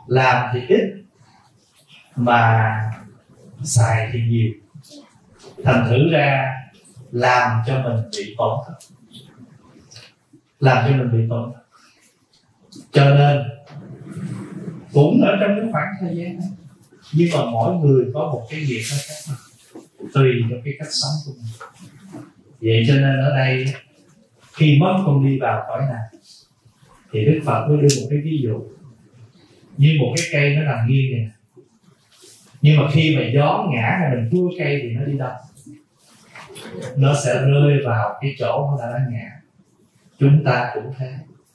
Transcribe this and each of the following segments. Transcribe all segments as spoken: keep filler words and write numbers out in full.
làm thì ít mà xài thì nhiều, thành thử ra làm cho mình bị tổn thất, làm cho mình bị tổn thất. Cho nên cũng ở trong cái khoảng thời gian này, nhưng mà mỗi người có một cái nghiệp nó khác nhau, tùy theo cái cách sống của mình. Vậy cho nên ở đây khi mất con đi vào cõi này thì Đức Phật mới đưa một cái ví dụ như một cái cây nó nằm nghiêng này, nhưng mà khi mà gió ngã hay mình cua cây thì nó đi đâu? Nó sẽ rơi vào cái chỗ nó đã ngã. Chúng ta cũng thế.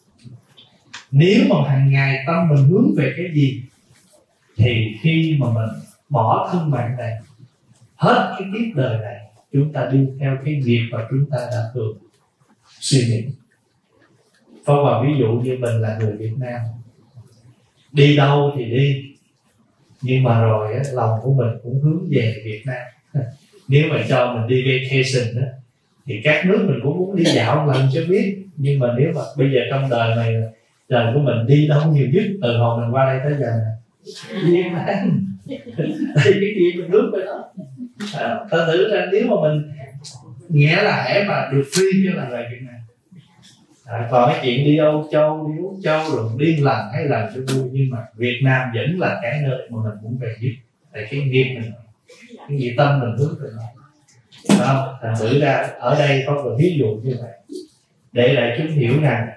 Nếu mà hàng ngày tâm mình hướng về cái gì thì khi mà mình bỏ thân mạng này, hết cái kiếp đời này, chúng ta đi theo cái nghiệp mà chúng ta đã thường suy nghĩ. Phong vào ví dụ như mình là người Việt Nam, đi đâu thì đi, nhưng mà rồi á, lòng của mình cũng hướng về Việt Nam. Nếu mà cho mình đi vacation á, thì các nước mình cũng muốn đi dạo một lần cho biết. Nhưng mà nếu mà bây giờ trong đời này, đời của mình đi đâu nhiều nhất từ hồi mình qua đây tới giờ này? Việt Nam. Thì cái gì mình hướng về đó. À, ta thử ra nếu mà mình nghĩa là hễ mà được free cho là về Việt Nam. À, còn cái chuyện đi Âu Châu, đi Úc Châu rồi đi lần hay lần cho vui, nhưng mà Việt Nam vẫn là cái nơi mà mình muốn về nhất. Tại cái nghiệp mình, cái nghiệp tâm mình hướng về nó. Đó, thành thử ra ở đây có một ví dụ như vậy để lại chúng hiểu rằng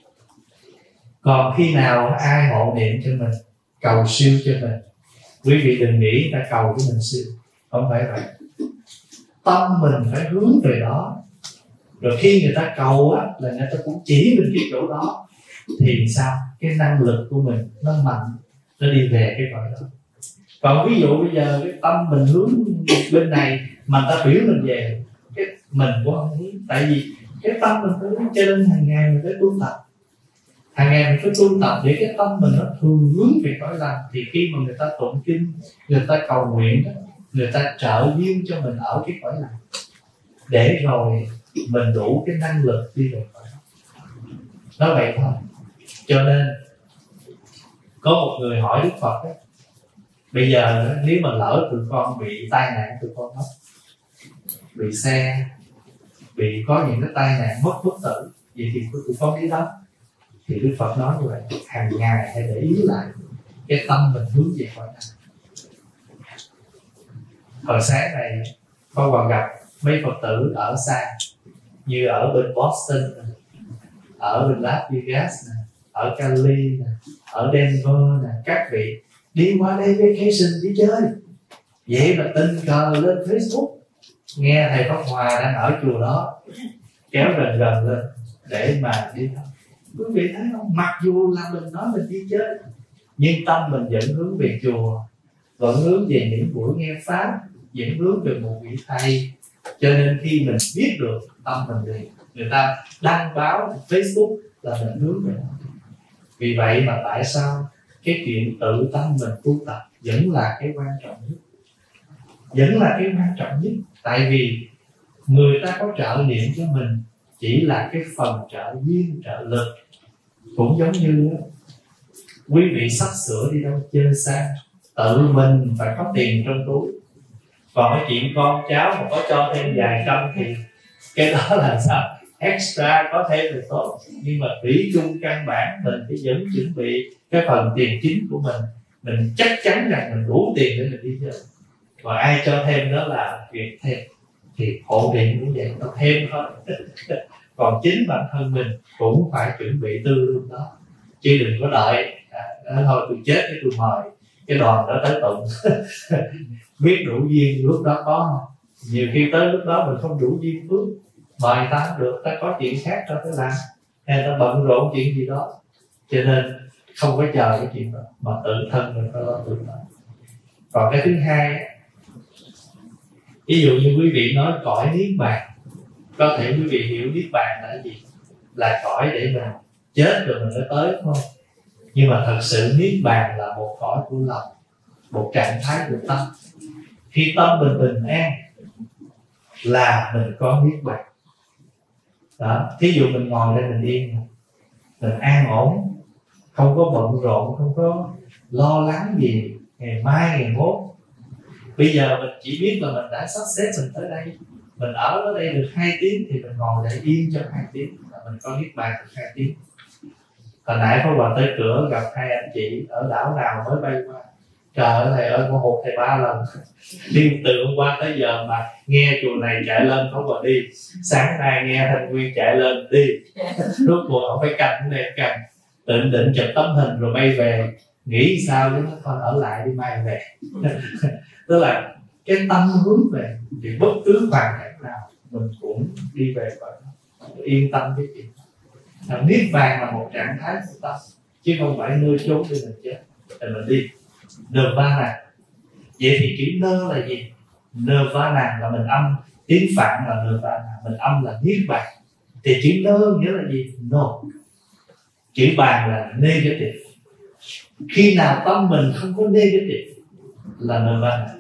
còn khi nào ai hộ niệm cho mình, cầu siêu cho mình, quý vị đừng nghĩ ta cầu cho mình siêu, không phải vậy. Tâm mình phải hướng về đó, rồi khi người ta cầu á là người ta cũng chỉ mình cái chỗ đó, thì sao cái năng lực của mình nó mạnh, nó đi về cái cõi đó. Còn ví dụ bây giờ cái tâm mình hướng bên này mà ta biểu mình về, cái mình cũng không hướng. Tại vì cái tâm mình phải hướng, cho nên hàng ngày mình phải tu tập, hàng ngày mình phải tu tập để cái tâm mình nó thường hướng về cõi lành. Thì khi mà người ta tụng kinh, người ta cầu nguyện, người ta trợ duyên cho mình ở cái cõi lành, để rồi mình đủ cái năng lực đi về cõi đó. Nói vậy thôi. Cho nên có một người hỏi Đức Phật ấy, bây giờ nếu mà lỡ tụi con bị tai nạn, tụi con mất, bị xe, bị có những cái tai nạn mất bất tử, vậy thì tụi con đi đâu? Thì Đức Phật nói như vậy, hàng ngày hãy để ý lại cái tâm mình hướng về cõi nào. Hồi sáng này con còn gặp mấy Phật tử ở xa, như ở bên Boston, ở bên Las Vegas, ở Cali, ở Denver, các vị đi qua đây vacation đi chơi. Vậy mà tình cờ lên Facebook nghe thầy Pháp Hòa đang ở chùa đó, kéo gần gần lên để mà đi thôi. Quý vị thấy không? Mặc dù là mình nói mình đi chơi, nhưng tâm mình vẫn hướng về chùa, vẫn hướng về những buổi nghe pháp, vẫn hướng về một vị thầy. Cho nên khi mình biết được tâm mình thì người ta đăng báo Facebook là mình hướng về nó. Vì vậy mà tại sao cái chuyện tự tâm mình tu tập vẫn là cái quan trọng nhất, vẫn là cái quan trọng nhất. Tại vì người ta có trợ niệm cho mình chỉ là cái phần trợ duyên, trợ lực. Cũng giống như quý vị sắp sửa đi đâu chơi xa, tự mình phải có tiền trong túi. Còn cái chuyện con cháu mà có cho thêm vài trăm thì cái đó là sao? Extra có thêm thì tốt. Nhưng mà thủy chung căn bản mình phải vẫn chuẩn bị cái phần tiền chính của mình. Mình chắc chắn rằng mình đủ tiền để mình đi chơi. Còn ai cho thêm đó là việc thêm, thì hộ niệm cũng vậy, nó thêm thôi. Còn chính bản thân mình cũng phải chuẩn bị tư luôn đó, chứ đừng có đợi à, thôi tôi chết cái tôi mời cái đoàn đó tới tụng. Biết đủ duyên lúc đó có không? Nhiều khi tới lúc đó mình không đủ duyên phước, mời ta không được, ta có chuyện khác cho tới làm, hay ta bận rộn chuyện gì đó, cho nên không có chờ cái chuyện đó, mà tự thân mình phải lo tự thân. Còn cái thứ hai, ví dụ như quý vị nói cõi niết bàn, có thể quý vị hiểu niết bàn là gì? Là cõi để mình chết rồi mình mới tới, đúng không? Nhưng mà thật sự niết bàn là một cõi của lòng, một trạng thái của tâm. Khi tâm mình bình an là mình có niết bàn. Đó, thí dụ mình ngồi đây mình yên, mình an ổn, không có bận rộn, không có lo lắng gì ngày mai ngày mốt. Bây giờ mình chỉ biết là mình đã sắp xếp mình tới đây, mình ở ở đây được hai tiếng thì mình ngồi để yên trong hai tiếng là mình có niết bàn được hai tiếng. Hồi nãy Pháp Hòa tới cửa gặp hai anh chị ở đảo nào mới bay qua. Trời ơi thầy ơi, con hụt thầy ba lần. Đi từ hôm qua tới giờ mà nghe chùa này chạy lên Pháp Hòa đi, sáng nay nghe Thanh Nguyên chạy lên đi, rốt cuộc không phải cầm cái này cầm, định định chụp tấm hình rồi bay về, nghĩ sao chứ nó thôi ở lại đi mai về. Tức là cái tâm hướng về thì bất cứ hoàn cảnh nào mình cũng đi về và yên tâm với chuyện. Niết bàn là một trạng thái của tâm chứ không phải nơi chốn để mình chết thì mình đi. Nirvana. Vậy thì chữ nơ là gì? Nirvana là mình âm, tiếng Phạn là Nirvana, mình âm là niết bàn. Thì chữ nơ nghĩa là gì? No. Chữ bàn là negative. Khi nào tâm mình không có negative là Nirvana.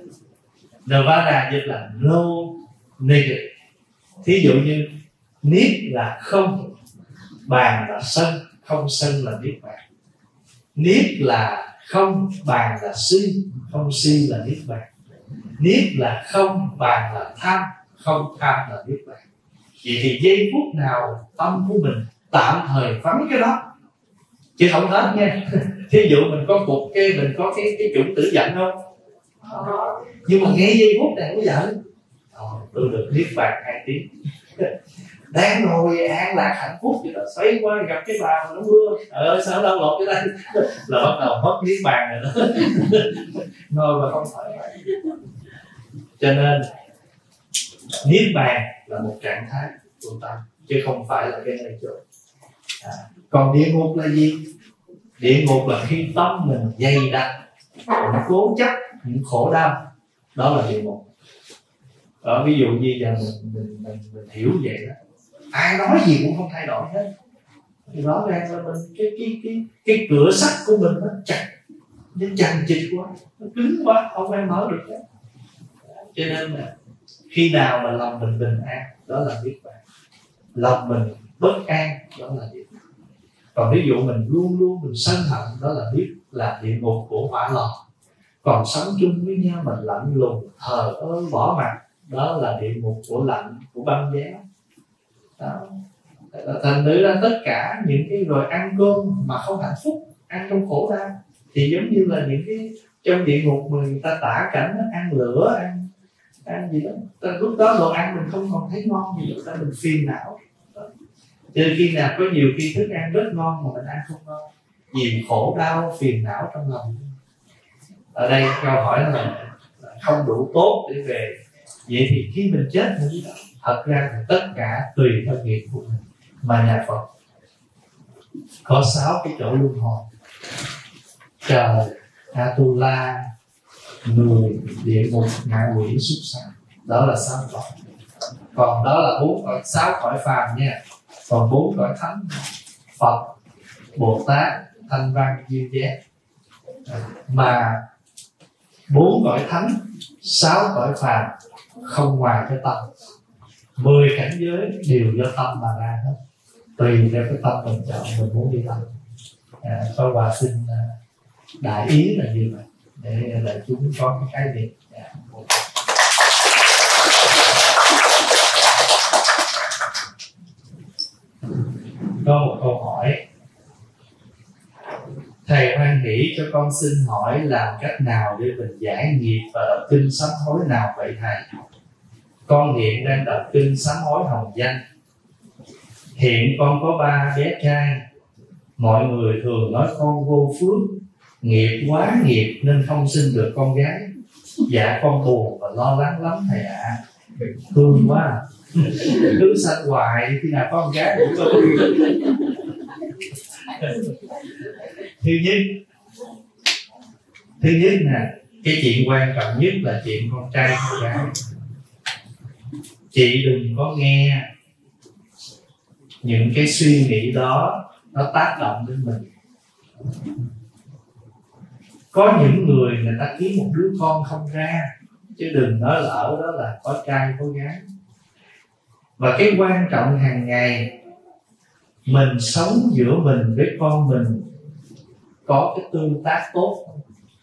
Nirvana dịch là no negative. Thí dụ như niết là không, bàn là sân, không sân là niết bàn. Niết là không, bàn là si, không si là niết bàn. Niết là không, bàn là tham, không tham là niết bàn. Vậy thì giây phút nào tâm của mình tạm thời phóng cái đó, chứ không hết nha. Thí dụ mình có cục cái mình có cái cái chủng tử giận không? Nhưng mà ngay giây phút này có giận, tôi được niết bàn hai tiếng. Đang ngồi an lạc hạnh phúc thì nó xoay qua gặp cái bà mà nó mưa, trời ơi sao đau lột cái đây là bắt đầu mất niết bàn rồi đó. Ngồi mà không thoải mái. Cho nên niết bàn là một trạng thái của tâm chứ không phải là cái nơi chỗ. À, còn địa ngục là gì? Địa ngục là khi tâm mình dày đặc, mình cố chấp những khổ đau, đó là địa ngục. Ở ví dụ như giờ mình, mình, mình, mình hiểu vậy đó, ai nói gì cũng không thay đổi hết, thì rõ ràng là mình cái cái cái cái cửa sắt của mình nó chặt, nó chằng chịt quá, nó cứng quá, không ai mở được hết. Cho nên là khi nào mà lòng mình bình an, đó là niết bàn. Lòng mình bất an, đó là địa ngục. Còn ví dụ mình luôn luôn mình sân hận, đó là biết là địa ngục của hỏa lò. Còn sống chung với nhau mình lạnh lùng, thờ ơ, bỏ mặt, đó là địa ngục của lạnh, của băng giá. Đó. Thành thử ra tất cả những cái rồi ăn cơm mà không hạnh phúc, ăn trong khổ đau, thì giống như là những cái trong địa ngục mà người ta tả cảnh đó, ăn lửa, ăn ăn gì đó, lúc đó đồ ăn mình không còn thấy ngon gì nữa, mình phiền não. Cho nên khi nào có nhiều khi thức ăn rất ngon mà mình ăn không ngon, vì khổ đau phiền não trong lòng. Ở đây câu hỏi là không đủ tốt để về. Vậy thì khi mình chết như đó, thật ra thì tất cả tùy theo nghiệp của mình. Mà nhà Phật có sáu cái chỗ luân hồi: trời, Atula, người, địa ngục, ngạ quỷ, súc sanh. Đó là sáu cõi. Còn đó là bốn cõi, sáu cõi phàm nha. Còn bốn cõi thánh: Phật, Bồ Tát, Thanh Văn, Duyên Giác. Mà bốn cõi thánh, sáu cõi phàm không ngoài cái tâm. Mười cảnh giới đều do tâm mà ra hết, tùy theo cái tâm mình chọn mình muốn đi đâu. À, Pháp Hòa xin uh, đại ý là như vậy để đại chúng có cái khái niệm. À, có một câu hỏi: thầy hoan hỷ cho con xin hỏi làm cách nào để mình giải nghiệp và đọc kinh sám hối nào vậy thầy? Con hiện đang đọc kinh sám hối hồng danh. Hiện con có ba bé trai. Mọi người thường nói con vô phước, nghiệp quá nghiệp nên không sinh được con gái. Dạ con buồn và lo lắng lắm thầy ạ. À. Thương quá à. Cứ sanh hoài khi nào có con gái cũng có. Thứ nhất Thứ nhất nè, cái chuyện quan trọng nhất là chuyện con trai con gái. Chị đừng có nghe những cái suy nghĩ đó nó tác động đến mình. Có những người người ta kiếm một đứa con không ra, chứ đừng nói là ở đó là có trai có gái. Và cái quan trọng hàng ngày mình sống giữa mình với con mình có cái tương tác tốt không?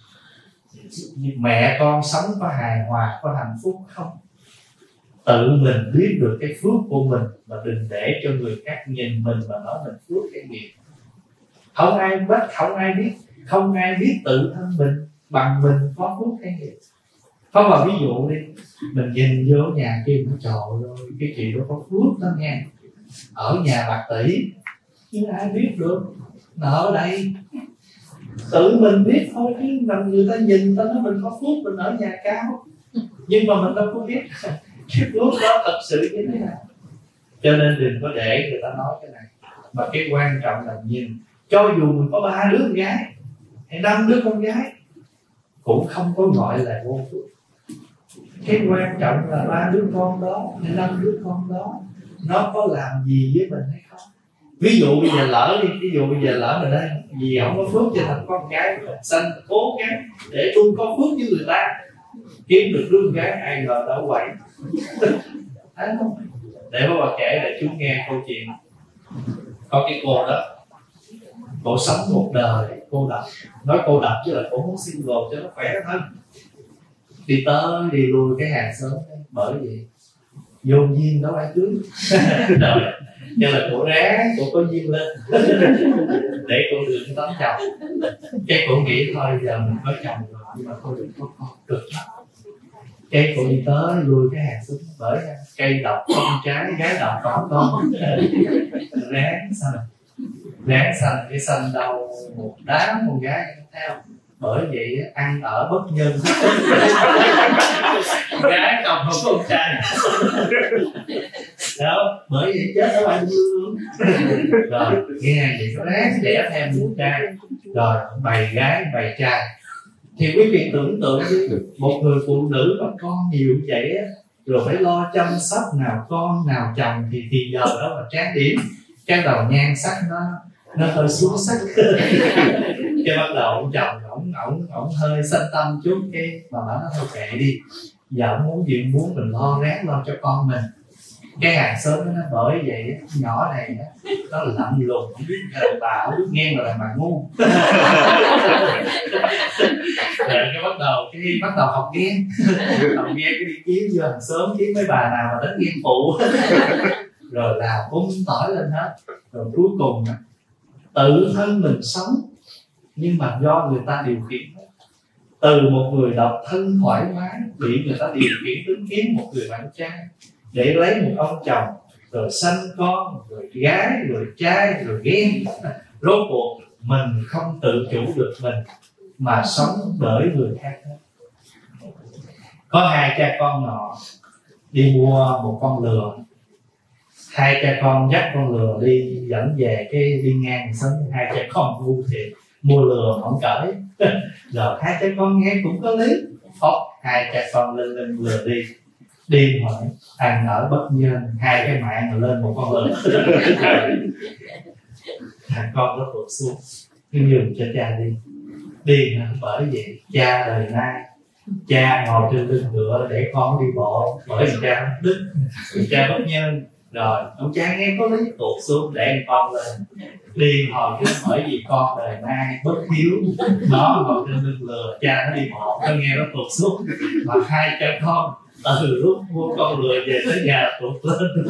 Mẹ con sống có hài hòa, có hạnh phúc không? Tự mình biết được cái phước của mình, mà đừng để cho người khác nhìn mình mà nói mình phước cái nghiệp. Không ai biết, không ai biết, không ai biết tự thân mình bằng mình có phước cái nghiệp. Không, mà ví dụ đi, mình nhìn vô nhà kia nó trời ơi, cái chị đó có phước đó nha, ở nhà bạc tỷ, nhưng ai biết được nó ở đây. Tự mình biết thôi, chứ làm người ta nhìn ta nói mình có phước, mình ở nhà cao, nhưng mà mình đâu có biết cái phước đó thật sự như thế nào. Cho nên đừng có để người ta nói cái này. Mà cái quan trọng là nhìn, cho dù mình có ba đứa con gái hay năm đứa con gái cũng không có gọi là vô phước. Cái quan trọng là ba đứa con đó hay năm đứa con đó nó có làm gì với mình hay không. Ví dụ bây giờ lỡ đi, ví dụ bây giờ lỡ mình đây vì không có phước cho thành con gái sanh cố gắng để tôi có phước với người ta, kiếm được đứa con gái ai ngờ đã quậy. Thấy không? Để bà kể để chú nghe câu chuyện. Có cái cô đó, cô sống một đời cô độc. Nói cô độc chứ là cô muốn single cho nó khỏe hơn. Đi tới đi lui cái hàng xóm. Bởi vì vô duyên đâu ai cưới. Rồi cho là cô ráng, cô có duyên lên để cô được tấm chồng. Cái cô nghĩ thôi giờ mình có chồng rồi, nhưng mà cô đừng có con, cực lắm. Cái cô đi tới lui cái hàng xóm. Bởi cây độc con trái, gái độc có con. Ráng xanh, ráng xanh, cái xanh đầu một đám con gái theo. Bởi vậy ăn ở bất nhân. Gái chồng không có con trai đó, bởi vậy chết ở ngoài luôn. Rồi nghe vậy có ráng đẻ thêm con trai, rồi bày gái bày trai. Thì quý vị tưởng tượng như một người phụ nữ có con nhiều vậy á, rồi phải lo chăm sóc nào con nào chồng, thì thì giờ đó mà trang điểm cái đầu nhan sắc nó nó hơi xuống sắc. Cái bắt đầu ông chồng ổng ổng ổng hơi sanh tâm chút, cái mà bảo nó thôi kệ đi, giờ ông muốn gì muốn mình lo ráng lo cho con mình. Cái hàng xóm nó bởi vậy nhỏ này nó lạnh lùng, không biết là bà không biết nghe là bà ngu. Rồi cái bắt đầu cái bắt đầu học ghen, học ghen cái đi kiếm vô hàng xóm, kiếm mấy bà nào mà đánh ghen phụ. Rồi làm bung tỏi lên hết. Rồi cuối cùng tự thân mình sống nhưng mà do người ta điều khiển. Từ một người độc thân thoải mái bị người ta điều khiển đến kiếm một người bạn trai để lấy một ông chồng, rồi sanh con, rồi gái, rồi trai, rồi ghen. Rốt cuộc mình không tự chủ được mình mà sống bởi người khác hết. Có hai cha con nọ đi mua một con lừa. Hai cha con dắt con lừa đi dẫn về, cái đi ngang sân hai cha con ngu thiệt, mua lừa không cởi. Rồi hai cha con nghe cũng có lý, phóc hai cha con lên lên lừa đi. Đi hỏi ăn ở bất nhân, hai cái mạng lên một con lừa. Thằng con nó tụt xuống, cứ nhường cho cha đi. Đi bởi vậy cha đời nay cha ngồi trên lưng ngựa để con đi bộ, bởi vì cha đức, cha bất nhân. Rồi ông cha nghe có lý tụt xuống để con lên. Đi hồi cứ bởi vì con đời nay bất hiếu, nó ngồi trên lưng lừa, cha nó đi bộ, nó nghe nó tụt xuống. Mà hai cha con từ lúc mua con lừa về tới nhà tụt lên.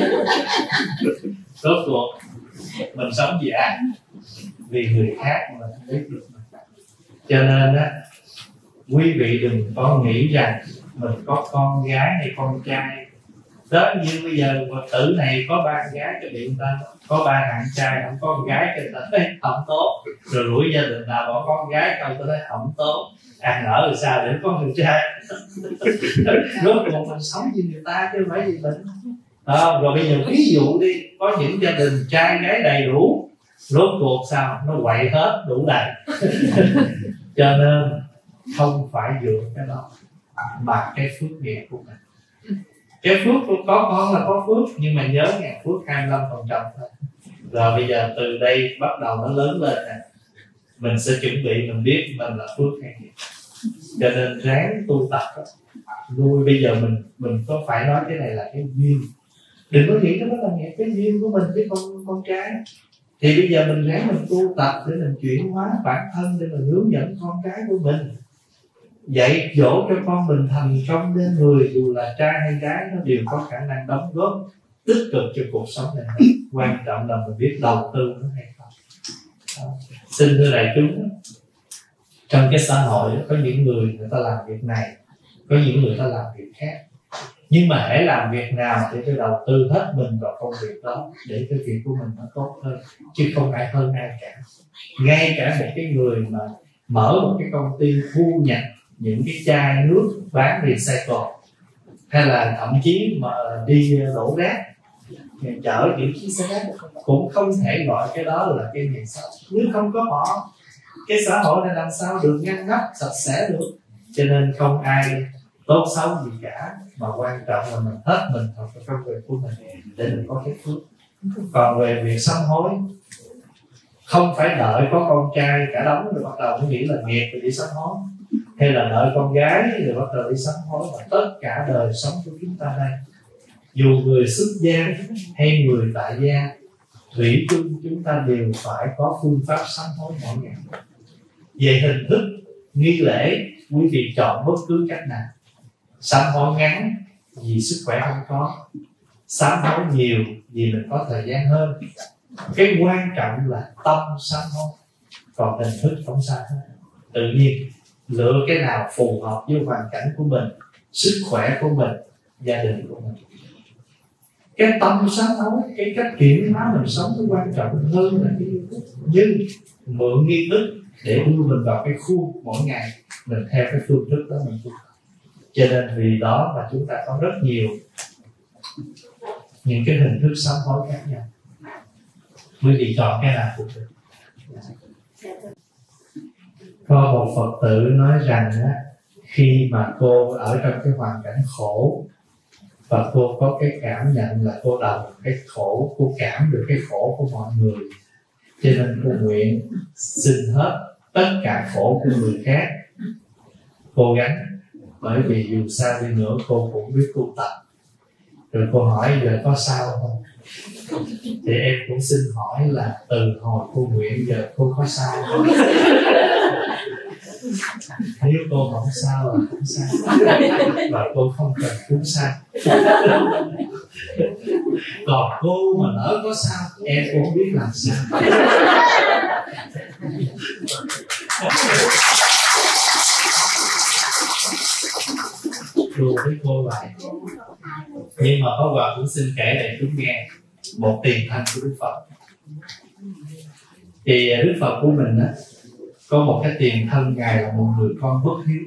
Rốt cuộc mình sống vì ai? Vì người khác mà không biết được mình. Cho nên á, quý vị đừng có nghĩ rằng mình có con gái hay con trai. Đó như bây giờ mà tử này có ba con gái cho điện ta, có ba thằng trai không có con gái cho ta thấy không tốt. Rồi rủi gia đình nào bỏ con gái không ta thấy không tốt. Ăn ở rồi sao để có người trai. Rốt cuộc mình sống như người ta chứ không phải gì mình. À, rồi bây giờ ví dụ đi, có những gia đình trai gái đầy đủ, rốt cuộc sao nó quậy hết đủ đầy. Cho nên không phải dựa cái đó mà cái phước nghiệp của mình. Cái phước có con là có phước, nhưng mà nhớ nghe phước hai mươi lăm phần trăm thôi. Rồi bây giờ từ đây bắt đầu nó lớn lên nè, mình sẽ chuẩn bị mình biết mình là phước hay nghiệp. Cho nên ráng tu tập đó. Nuôi bây giờ mình mình có phải nói cái này là cái duyên. Đừng có nghĩ cái đó là nghiệp, cái duyên của mình với con con trai. Thì bây giờ mình ráng mình tu tập để mình chuyển hóa bản thân, để mình hướng dẫn con cái của mình, dạy dỗ cho con mình thành công nên người, dù là trai hay gái, nó đều có khả năng đóng góp tích cực cho cuộc sống này. Quan trọng là mình biết đầu tư nó hay không. Đó. Xin thưa đại chúng, trong cái xã hội có những người người ta làm việc này, có những người ta làm việc khác, nhưng mà hãy làm việc nào để phải đầu tư hết mình vào công việc đó, để cái việc của mình nó tốt hơn, chứ không ai hơn ai cả. Ngay cả một cái người mà mở một cái công ty thu nhập những cái chai nước bán recycle, hay là thậm chí mà đi đổ rác, chở những chiếc xe rác, cũng không thể gọi cái đó là cái nghề xấu. Nếu không có họ, cái xã hội này làm sao được ngăn nắp sạch sẽ được. Cho nên không ai tốt xấu gì cả, mà quan trọng là mình hết mình vào cái công việc của mình để mình có cái phước. Còn về việc sám hối, không phải đợi có con trai cả đống rồi bắt đầu mới nghĩ là nghiệp rồi đi sám hối, hay là đợi con gái rồi bắt đầu đi sám hối. Mà tất cả đời sống của chúng ta đây, dù người xuất gia hay người tại gia, thủy chung chúng ta đều phải có phương pháp sám hối mỗi ngày. Về hình thức nghi lễ, quý vị chọn bất cứ cách nào. Sám hối ngắn vì sức khỏe không có, sám hối nhiều vì mình có thời gian hơn. Cái quan trọng là tâm sám hối, còn hình thức không sao hết. Tự nhiên lựa cái nào phù hợp với hoàn cảnh của mình, sức khỏe của mình, gia đình của mình. Cái tâm sám hối, cái cách chuyển hóa mình sống nó quan trọng hơn là cái nghi thức. Nhưng mượn nghi thức để đưa mình vào cái khuôn mỗi ngày, mình theo cái phương thức đó mình tu. Cho nên vì đó mà chúng ta có rất nhiều những cái hình thức sám hối khác nhau. Quý vị chọn cái nào cũng được. Có một Phật tử nói rằng á, khi mà cô ở trong cái hoàn cảnh khổ và cô có cái cảm nhận là cô đồng cái khổ, cô cảm được cái khổ của mọi người, cho nên cô nguyện xin hết tất cả khổ của người khác, cố gắng. Bởi vì dù sao đi nữa cô cũng biết tu tập. Rồi cô hỏi giờ có sao không? Thì em cũng xin hỏi là từ hồi cô nguyện giờ cô có sao không? Nếu cô không sao là không sao, và cô không cần cứu sao. Còn cô mà lỡ có sao, em cũng không biết làm sao. Đùa với cô vậy. Nhưng mà có Hòa cũng xin kể lại chúng nghe một tiền thân của Đức Phật. Thì Đức Phật của mình á, có một cái tiền thân, Ngài là một người con bất hiếu.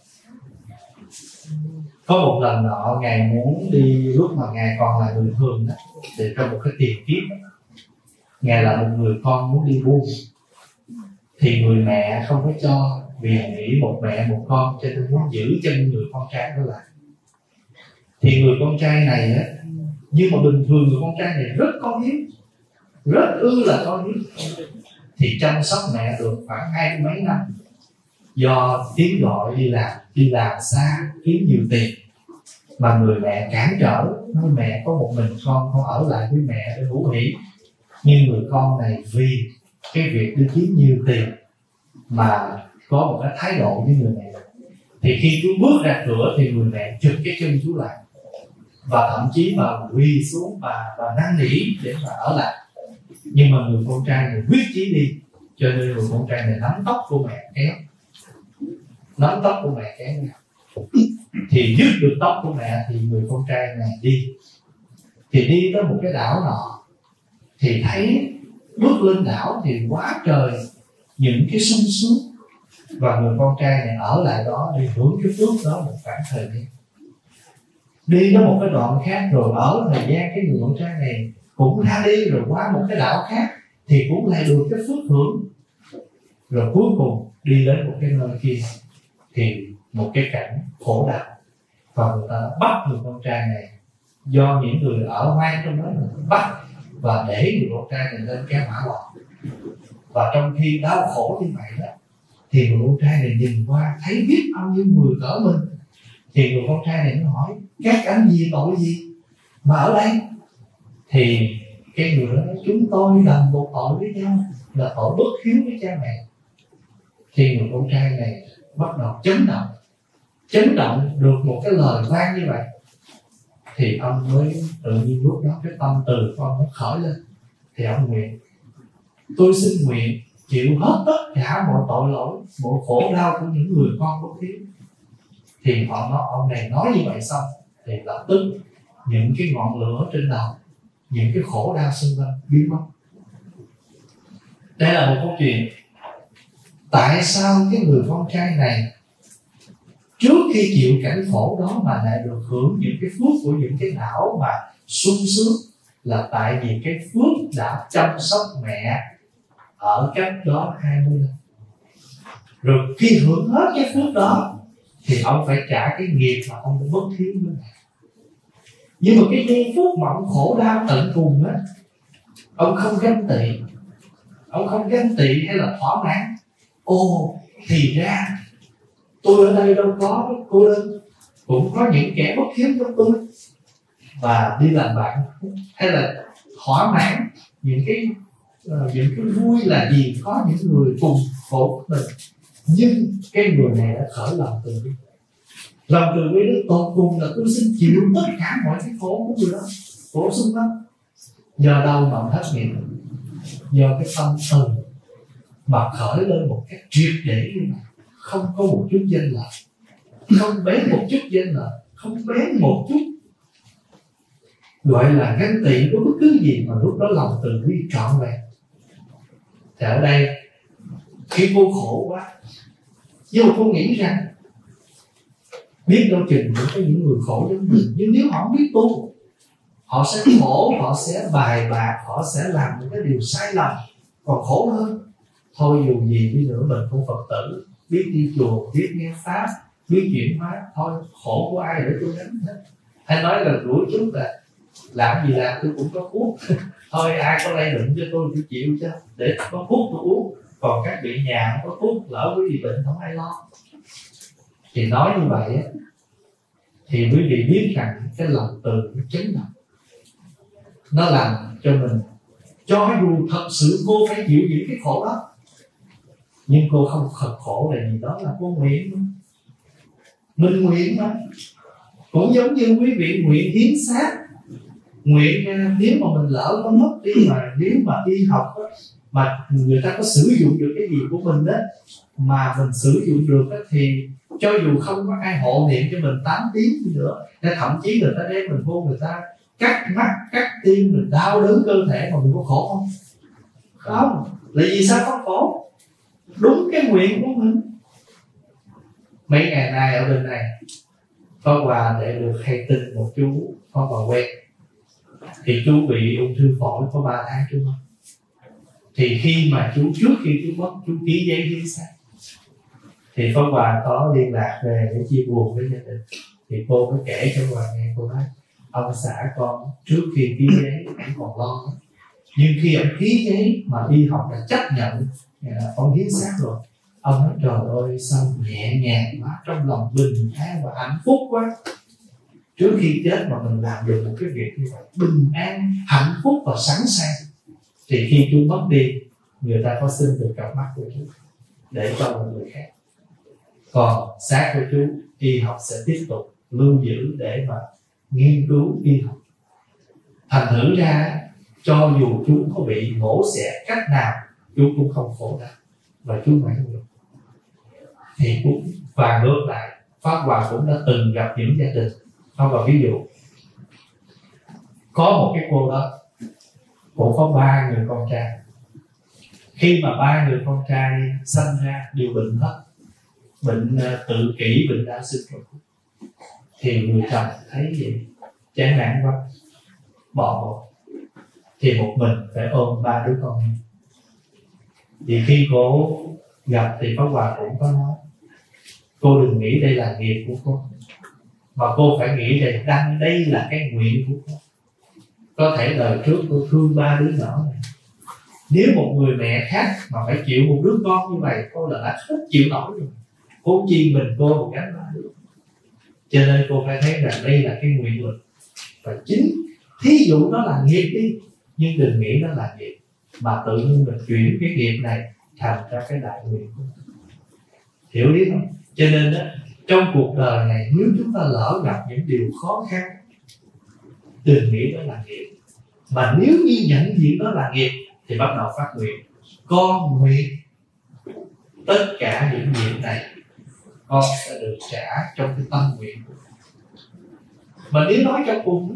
Có một lần nọ Ngài muốn đi, lúc mà Ngài còn là người thường đó, thì trong một cái tiền kiếp, Ngài là một người con muốn đi buôn. Thì người mẹ không có cho, vì nghĩ một mẹ một con, cho nên muốn giữ chân người con trai đó lại. Thì người con trai này á, nhưng mà bình thường người con trai này rất có hiếu, rất ư là có hiếu, thì chăm sóc mẹ được khoảng hai mấy năm. Do tiếng gọi đi làm, đi làm xa kiếm nhiều tiền, mà người mẹ cản trở, nói mẹ có một mình con, con ở lại với mẹ để hữu hỷ. Nhưng người con này vì cái việc đi kiếm nhiều tiền mà có một cái thái độ với người mẹ, thì khi chú bước ra cửa thì người mẹ chụp cái chân chú lại, và thậm chí mà quỳ xuống và, và năn nỉ để mà ở lại. Nhưng mà người con trai này quyết chí đi, cho nên người con trai này nắm tóc của mẹ kéo, nắm tóc của mẹ kéo ra. Thì dứt được tóc của mẹ thì người con trai này đi. Thì đi tới một cái đảo nọ, thì thấy bước lên đảo thì quá trời những cái sung sướng, và người con trai này ở lại đó để hưởng cái phước đó một khoảng thời gian. Đi tới một cái đoạn khác rồi ở thời gian, cái người con trai này cũng ra đi rồi qua một cái đảo khác, thì cũng lại được cái phước hưởng. Rồi cuối cùng đi đến một cái nơi kia thì một cái cảnh khổ đau, và người ta bắt người con trai này, do những người ở hoang trong đó bắt và để người con trai này lên cái hỏa lò. Và trong khi đau khổ như vậy đó, thì người con trai này nhìn qua thấy biết bao nhiêu người cỡ mình, thì người con trai này nó hỏi các anh gì tội gì mà ở đây. Thì Cái người đó nói chúng tôi đồng một tội với nhau là tội bất hiếu với cha mẹ. Thì người con trai này bắt đầu chấn động, chấn động được một cái lời vang như vậy, thì ông mới tự nhiên lúc đó cái tâm từ của ông nó khởi lên. Thì ông nguyện: tôi xin nguyện chịu hết tất cả mọi tội lỗi, mọi khổ đau của những người con bất hiếu. Thì họ nói, ông này nói như vậy xong thì lập tức những cái ngọn lửa trên đầu, những cái khổ đau xung quanh biến mất. Đây là một câu chuyện tại sao cái người con trai này trước khi chịu cảnh khổ đó mà lại được hưởng những cái phước của những cái não mà sung sướng, là tại vì cái phước đã chăm sóc mẹ ở cách đó hai mươi năm. Rồi khi hưởng hết cái phước đó thì ông phải trả cái nghiệp mà ông đã bất hiếu với mẹ. Nhưng mà cái giây phút mà ông khổ đau tận cùng á, ông không ganh tị, ông không ganh tị hay là thỏa mãn. Ồ, thì ra tôi ở đây đâu có cô đơn, cũng có những kẻ bất hiếu giống tôi, và đi làm bạn, hay là thỏa mãn những cái uh, những cái vui là gì có những người cùng khổ của mình. Nhưng cái người này đã khởi lòng từ bi. Lòng từ bi đó tột cùng là tôi xin chịu tất cả mọi cái khổ của người đó, khổ xung quanh. Do đâu mà hết nghiệp? Do cái tâm từ mà khởi lên một cách triệt để như vậy, không có một chút danh lợi, không bén một chút danh lợi, không bén một chút gọi là ganh tị với bất cứ gì, mà lúc đó lòng từ bi trọn vẹn. Thì ở đây khi cô khổ quá, nhưng mà cô nghĩ rằng biết đâu chừng cũng có những người khổ giống mình, nhưng nếu họ không biết tu, họ sẽ khổ, họ sẽ bài bạc, họ sẽ làm những cái điều sai lầm còn khổ hơn. Thôi dù gì đi nữa mình cũng Phật tử, biết đi chùa, biết nghe pháp, biết chuyển hóa, thôi khổ của ai để tôi gánh hết. Hay nói là rủi chút là làm gì làm tôi cũng có thuốc thôi ai có lây bệnh cho tôi tôi chịu chứ, để có thuốc tôi uống, còn các vị nhà không có thuốc, lỡ quý vị bệnh không ai lo. Thì nói như vậy á, thì quý vị biết rằng cái lòng từ nó chấn động, nó làm cho mình, cho dù thật sự cô phải chịu những cái khổ đó, nhưng cô không thật khổ là gì, đó là cô nguyện. Mình nguyện mà, cũng giống như quý vị nguyện hiến xác, nguyện nếu mà mình lỡ có mất đi, mà nếu mà đi học đó, mà người ta có sử dụng được cái gì của mình đó, mà mình sử dụng được đó, thì cho dù không có ai hộ niệm cho mình tám tiếng nữa, nên thậm chí người ta đem mình vô, người ta cắt mắt, cắt tim, mình đau đớn cơ thể, mà mình có khổ không? Không. Là vì sao có khổ? Đúng cái nguyện của mình. Mấy ngày nay ở bên này Pháp Hòa để được hay tin một chú Pháp Hòa quen, thì chú bị ung thư phổi có ba tháng chú mất. Thì khi mà chú trước khi chú mất, chú ký giấy hiến xác, thì Pháp Hòa có liên lạc về để chia buồn với gia đình. Thì cô mới kể cho Hòa nghe, cô nói ông xã con trước khi ký giấy ông còn lo, nhưng khi ông ký giấy mà y học đã chấp nhận ông hiến xác rồi, ông nói trời ơi sao nhẹ nhàng quá, trong lòng bình an và hạnh phúc quá. Trước khi chết mà mình làm được một cái việc như vậy, bình an, hạnh phúc và sẵn sàng, thì khi chú mất đi, người ta có xin được cặp mắt của chú để cho một người khác. Còn xác của chú, y học sẽ tiếp tục lưu giữ để mà nghiên cứu y học. Thành thử ra cho dù chú có bị mổ xẻ cách nào, chú cũng không khổ đau và chú mãn nguyện. Thì cũng và ngược lại, Pháp Hòa cũng đã từng gặp những gia đình. Pháp Hòa ví dụ có một cái cô đó, cô có ba người con trai. Khi mà ba người con trai sinh ra đều bệnh hết, bệnh tự kỷ, bệnh đa syndrome, thì người chồng thấy vậy chán nản quá, bỏ một, thì một mình phải ôm ba đứa con. Thì khi cô gặp thì Pháp Hòa cũng có nói, cô đừng nghĩ đây là nghiệp của cô, mà cô phải nghĩ rằng đang đây là cái nguyện của cô. Có thể đời trước cô thương ba đứa nhỏ này, nếu một người mẹ khác mà phải chịu một đứa con như vậy, cô là đã hết chịu nổi rồi. Cô chi mình cô một gánh ba đứa, cho nên cô phải thấy rằng đây là cái nguyện lực. Và chính thí dụ đó là nghiệp đi, nhưng đừng nghĩ nó là nghiệp, mà tự nhiên mình chuyển cái nghiệp này thành ra cái đại nguyện của mình. Hiểu biết không? Cho nên á, trong cuộc đời này nếu chúng ta lỡ gặp những điều khó khăn, đừng nghĩ đó là nghiệp, mà nếu như nhận diện đó là nghiệp thì bắt đầu phát nguyện. Con nguyện tất cả những nghiệp này con sẽ được trả trong cái tâm nguyện của mình. Mà nếu nói cho cùng,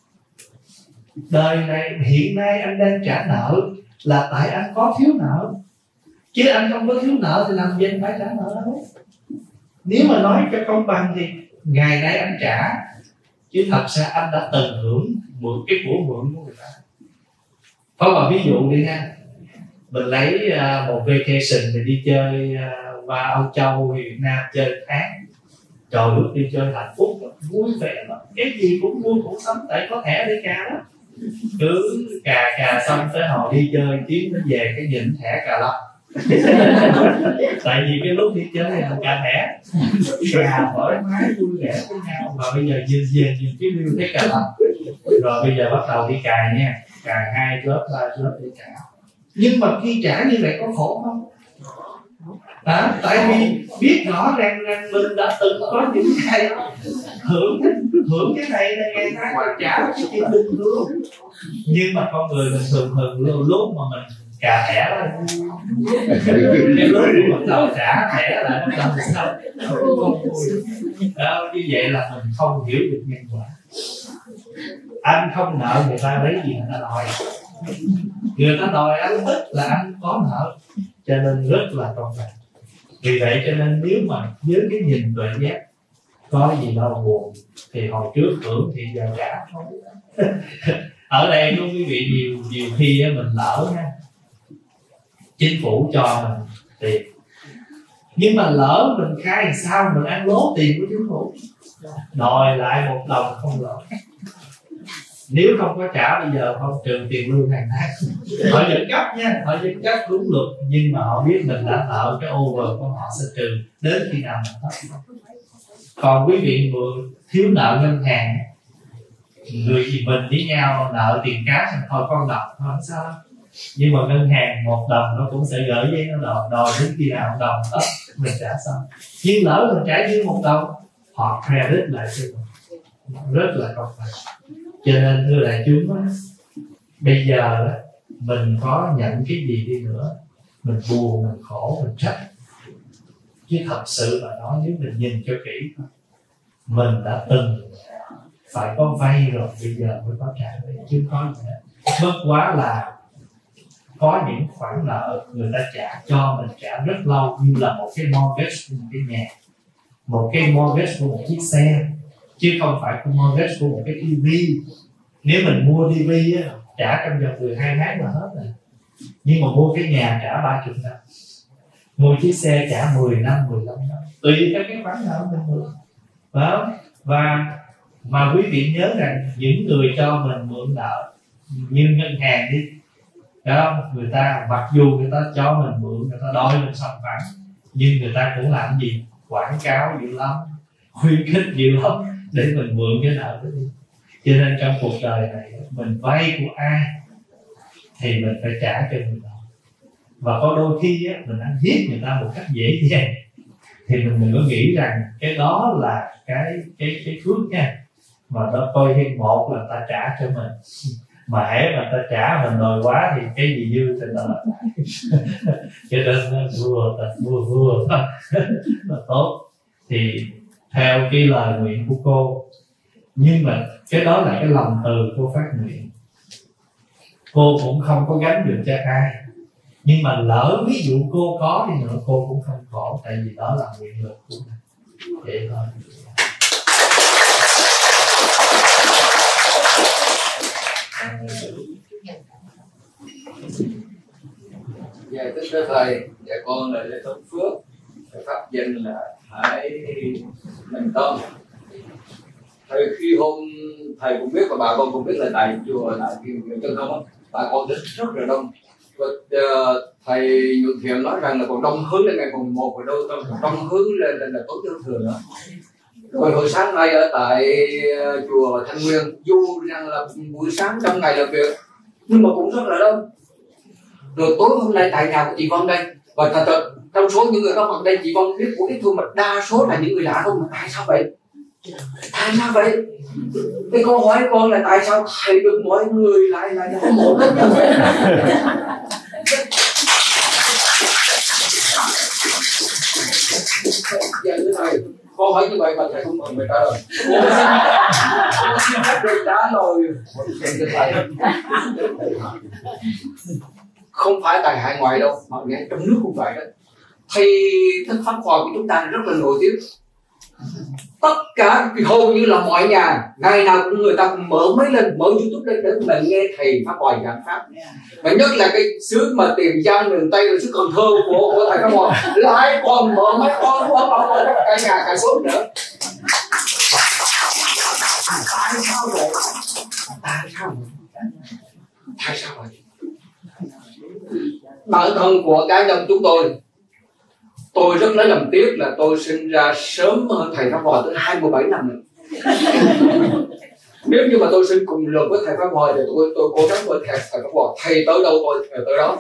đời này hiện nay anh đang trả nợ là tại anh có thiếu nợ, chứ anh không có thiếu nợ thì làm gì anh phải trả nợ đâu. Nếu mà nói cho công bằng thì ngày nay anh trả, chứ thật ra anh đã từng hưởng mượn cái của mượn của người ta. Có một ví dụ đi nha, mình lấy uh, một vacation mình đi chơi uh, qua Âu Châu Việt Nam chơi tháng, trời lúc đi chơi hạnh phúc vui vẻ lắm, cái gì cũng mua cũng sắm, tại có thẻ để cà đó, cứ cà cà xong tới hồi đi chơi chuyến nó về cái nhìn thẻ cà lăm. Tại vì cái lúc đi chơi thì mình cà thẻ cà thoải mái vui vẻ với nhau, mà bây giờ nhìn về nhìn cái view thấy cà lăm, rồi bây giờ bắt đầu đi cà nha, cà hai lớp ba lớp để trả. Nhưng mà khi trả như vậy có khổ không? À, tại vì biết rõ ràng rằng mình đã từng có những cái hưởng hưởng cái này là ngày tháng phải trả cái chuyện bình thường. Nhưng mà con người mình thường thường lúc, lúc mà mình cà thẻ đó, cái lúc mà bắt đầu trả thẻ lại bắt đầu sao không vui. Đó, như vậy là mình không hiểu được nhân quả. Anh không nợ người ta lấy gì người ta đòi, người ta đòi anh ít là anh có nợ, cho nên rất là công bằng. Vì vậy cho nên nếu mà với cái nhìn tuệ giác có gì đâu buồn thì hồi trước hưởng thì giờ trả thôi. Ở đây luôn quý vị, nhiều nhiều khi mình lỡ nha, chính phủ cho mình tiền, nhưng mà lỡ mình khai làm sao mình ăn lố tiền của chính phủ, đòi lại một đồng không lỗ. Nếu không có trả bây giờ không trừ tiền lương hàng tháng. Họ vẫn cấp nha, họ vẫn cấp đúng luật, nhưng mà họ biết mình đã nợ cái over của họ sẽ trừ đến khi nào mình hết. Còn quý vị mượn thiếu nợ ngân hàng, người gì mình với nhau nợ tiền cash thôi con đồng không sao đâu. Nhưng mà ngân hàng một đồng nó cũng sẽ gửi giấy nó đòi, đòi đến khi nào một đồng hết mình trả xong. Nhưng lỡ mình trả dưới một đồng, họ credit lại cho mình, rất là công bằng. Cho nên thưa đại chúng á, bây giờ mình có nhận cái gì đi nữa, mình buồn, mình khổ, mình trách, chứ thật sự mà nói nếu mình nhìn cho kỹ, mình đã từng phải có vay rồi, bây giờ mới có trả về, chứ có gì hết. Bất quá là có những khoản nợ người ta trả cho mình trả rất lâu, như là một cái mortgage của một cái nhà, một cái mortgage của một chiếc xe, chứ không phải cái mortgage của một cái tivi. Nếu mình mua tivi á, trả trong vòng mười hai tháng là hết rồi, nhưng mà mua cái nhà trả ba mươi năm, mua chiếc xe trả mười năm, mười lăm năm, tùy theo cái khoản nợ mình mượn. Đó. Và mà quý vị nhớ rằng những người cho mình mượn nợ như ngân hàng đi, đó, người ta mặc dù người ta cho mình mượn, người ta đòi mình sòng phẳng, nhưng người ta cũng làm gì? Quảng cáo dữ lắm, khuyến khích dữ lắm để mình mượn cái nợ đó đi. Cho nên trong cuộc đời này mình vay của ai thì mình phải trả cho người đó. Và có đôi khi á, mình ăn hiếp người ta một cách dễ dàng thì mình đừng có nghĩ rằng cái đó là cái cái cái phước nha. Mà đó coi như một là ta trả cho mình, mà hễ mà ta trả mình đòi quá thì cái gì dư thì ta lại. Cho nên vừa vừa vừa là tốt. Thì theo cái lời nguyện của cô, nhưng mà cái đó là cái lòng từ cô phát nguyện, cô cũng không có gánh được cho ai. Nhưng mà lỡ ví dụ cô có đi nữa, cô cũng không khổ, tại vì đó là nguyện lực của mình. Vậy thôi. Dạ kính thưa thầy, dạ con là Lê Tấn Phước, pháp danh là Hải Minh Tâm. Thầy khi hôm thầy cũng biết và bà con cũng biết là tại chùa là Kiều Chân Không á, bà con đến rất là đông. Và uh, thầy Nhuận Thiện nói rằng là còn đông hướng lên ngày mùng một và đâu còn đông hướng lên là, là tối giao thừa nữa. Rồi hồi sáng nay ở tại uh, chùa Thanh Nguyên, dù rằng là buổi sáng trong ngày làm việc nhưng mà cũng rất là đông. Rồi tối hôm nay tại nhà của chị Vân đây, và thật thật trong số những người có mặt đây chị Vân biết của ít thôi mà đa số là những người lạ không. Mà tại sao vậy? Tại sao vậy? Cái câu hỏi con là tại sao thầy được mọi người lại lại hâm mộ hết như vậy? Dạ thưa thầy, con hỏi như vậy mà thầy không cần người trả lời. Con xin phép được trả lời. Thưa thầy, không phải tại hải ngoại đâu, mà ngay trong nước cũng vậy đó. Thầy thức pháp hòa của chúng ta rất là nổi tiếng. Tất cả hầu như là mọi nhà ngày nào cũng người ta cũng mở máy lên, mở YouTube lên để mà nghe thầy pháp hòa giảng pháp. Và nhất là cái xứ mà Tiền Giang miền Tây rồi xứ Cần Thơ của, của thầy pháp hòa lại còn mở máy con của ông cả nhà cả số nữa. Tại sao vậy? Tại sao vậy? Tại sao vậy? Bản thân của cá nhân chúng tôi, tôi rất lấy làm tiếc là tôi sinh ra sớm hơn thầy pháp hòa tới hai mươi bảy năm nữa. Nếu như mà tôi sinh cùng lượt với thầy pháp hòa thì tôi tôi cố gắng với thầy thầy pháp hòa, thầy tới đâu tôi tới đó.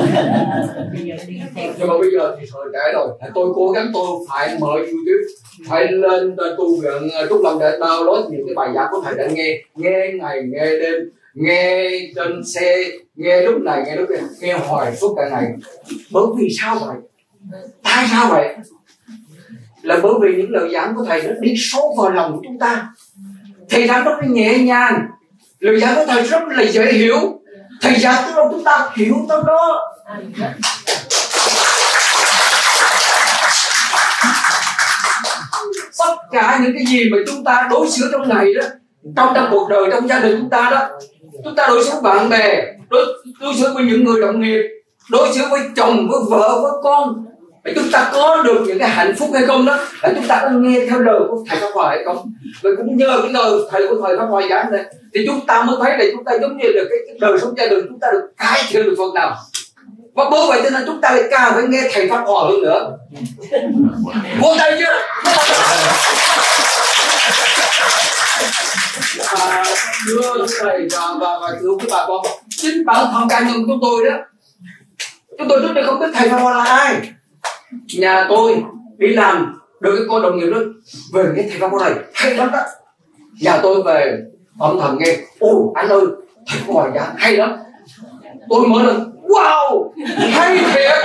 Nhưng mà bây giờ thì thời trẻ rồi, tôi cố gắng tôi phải mở YouTube, phải lên tu viện Trúc Lâm để download những cái bài giảng của thầy để nghe, nghe ngày nghe đêm, nghe trên xe, nghe lúc này nghe lúc kia, nghe hoài suốt cả ngày. Bởi vì sao vậy? Tại sao vậy? Là bởi vì những lời giảng của thầy nó đi sâu vào lòng của chúng ta. Thầy giảng rất là nhẹ nhàng, lời giảng của thầy rất là dễ hiểu. Thầy giảng tới đâu chúng ta hiểu tới đó. Tất cả những cái gì mà chúng ta đối xử trong ngày đó, trong trong cuộc đời, trong gia đình chúng ta đó, chúng ta đối xử với bạn bè, đối, đối xử với những người đồng nghiệp, đối xử với chồng, với vợ, với con, để chúng ta có được những cái hạnh phúc hay không đó, là chúng ta có nghe theo lời của thầy pháp hòa hay không. Và cũng nhờ cái lời thầy của thầy pháp hòa giảng này thì chúng ta mới thấy là chúng ta giống như là cái, cái đời sống gia đình chúng ta được cải thiện được phần nào. Và bởi vậy cho nên chúng ta lại càng phải nghe thầy pháp hòa hơn nữa. Vô tay chưa? À, thưa thầy và, và, và thưa quý bà con, chính bản thân cá nhân của chúng tôi đó, chúng tôi trước đây không biết thầy pháp hòa là ai. Nhà tôi đi làm được cái cô đồng nghiệp đó về nghe thầy pháp hòa này hay lắm đó. Nhà tôi về âm thầm nghe, ô anh ơi thầy pháp hòa giảng hay lắm. Tôi mới lên, wow hay thiệt,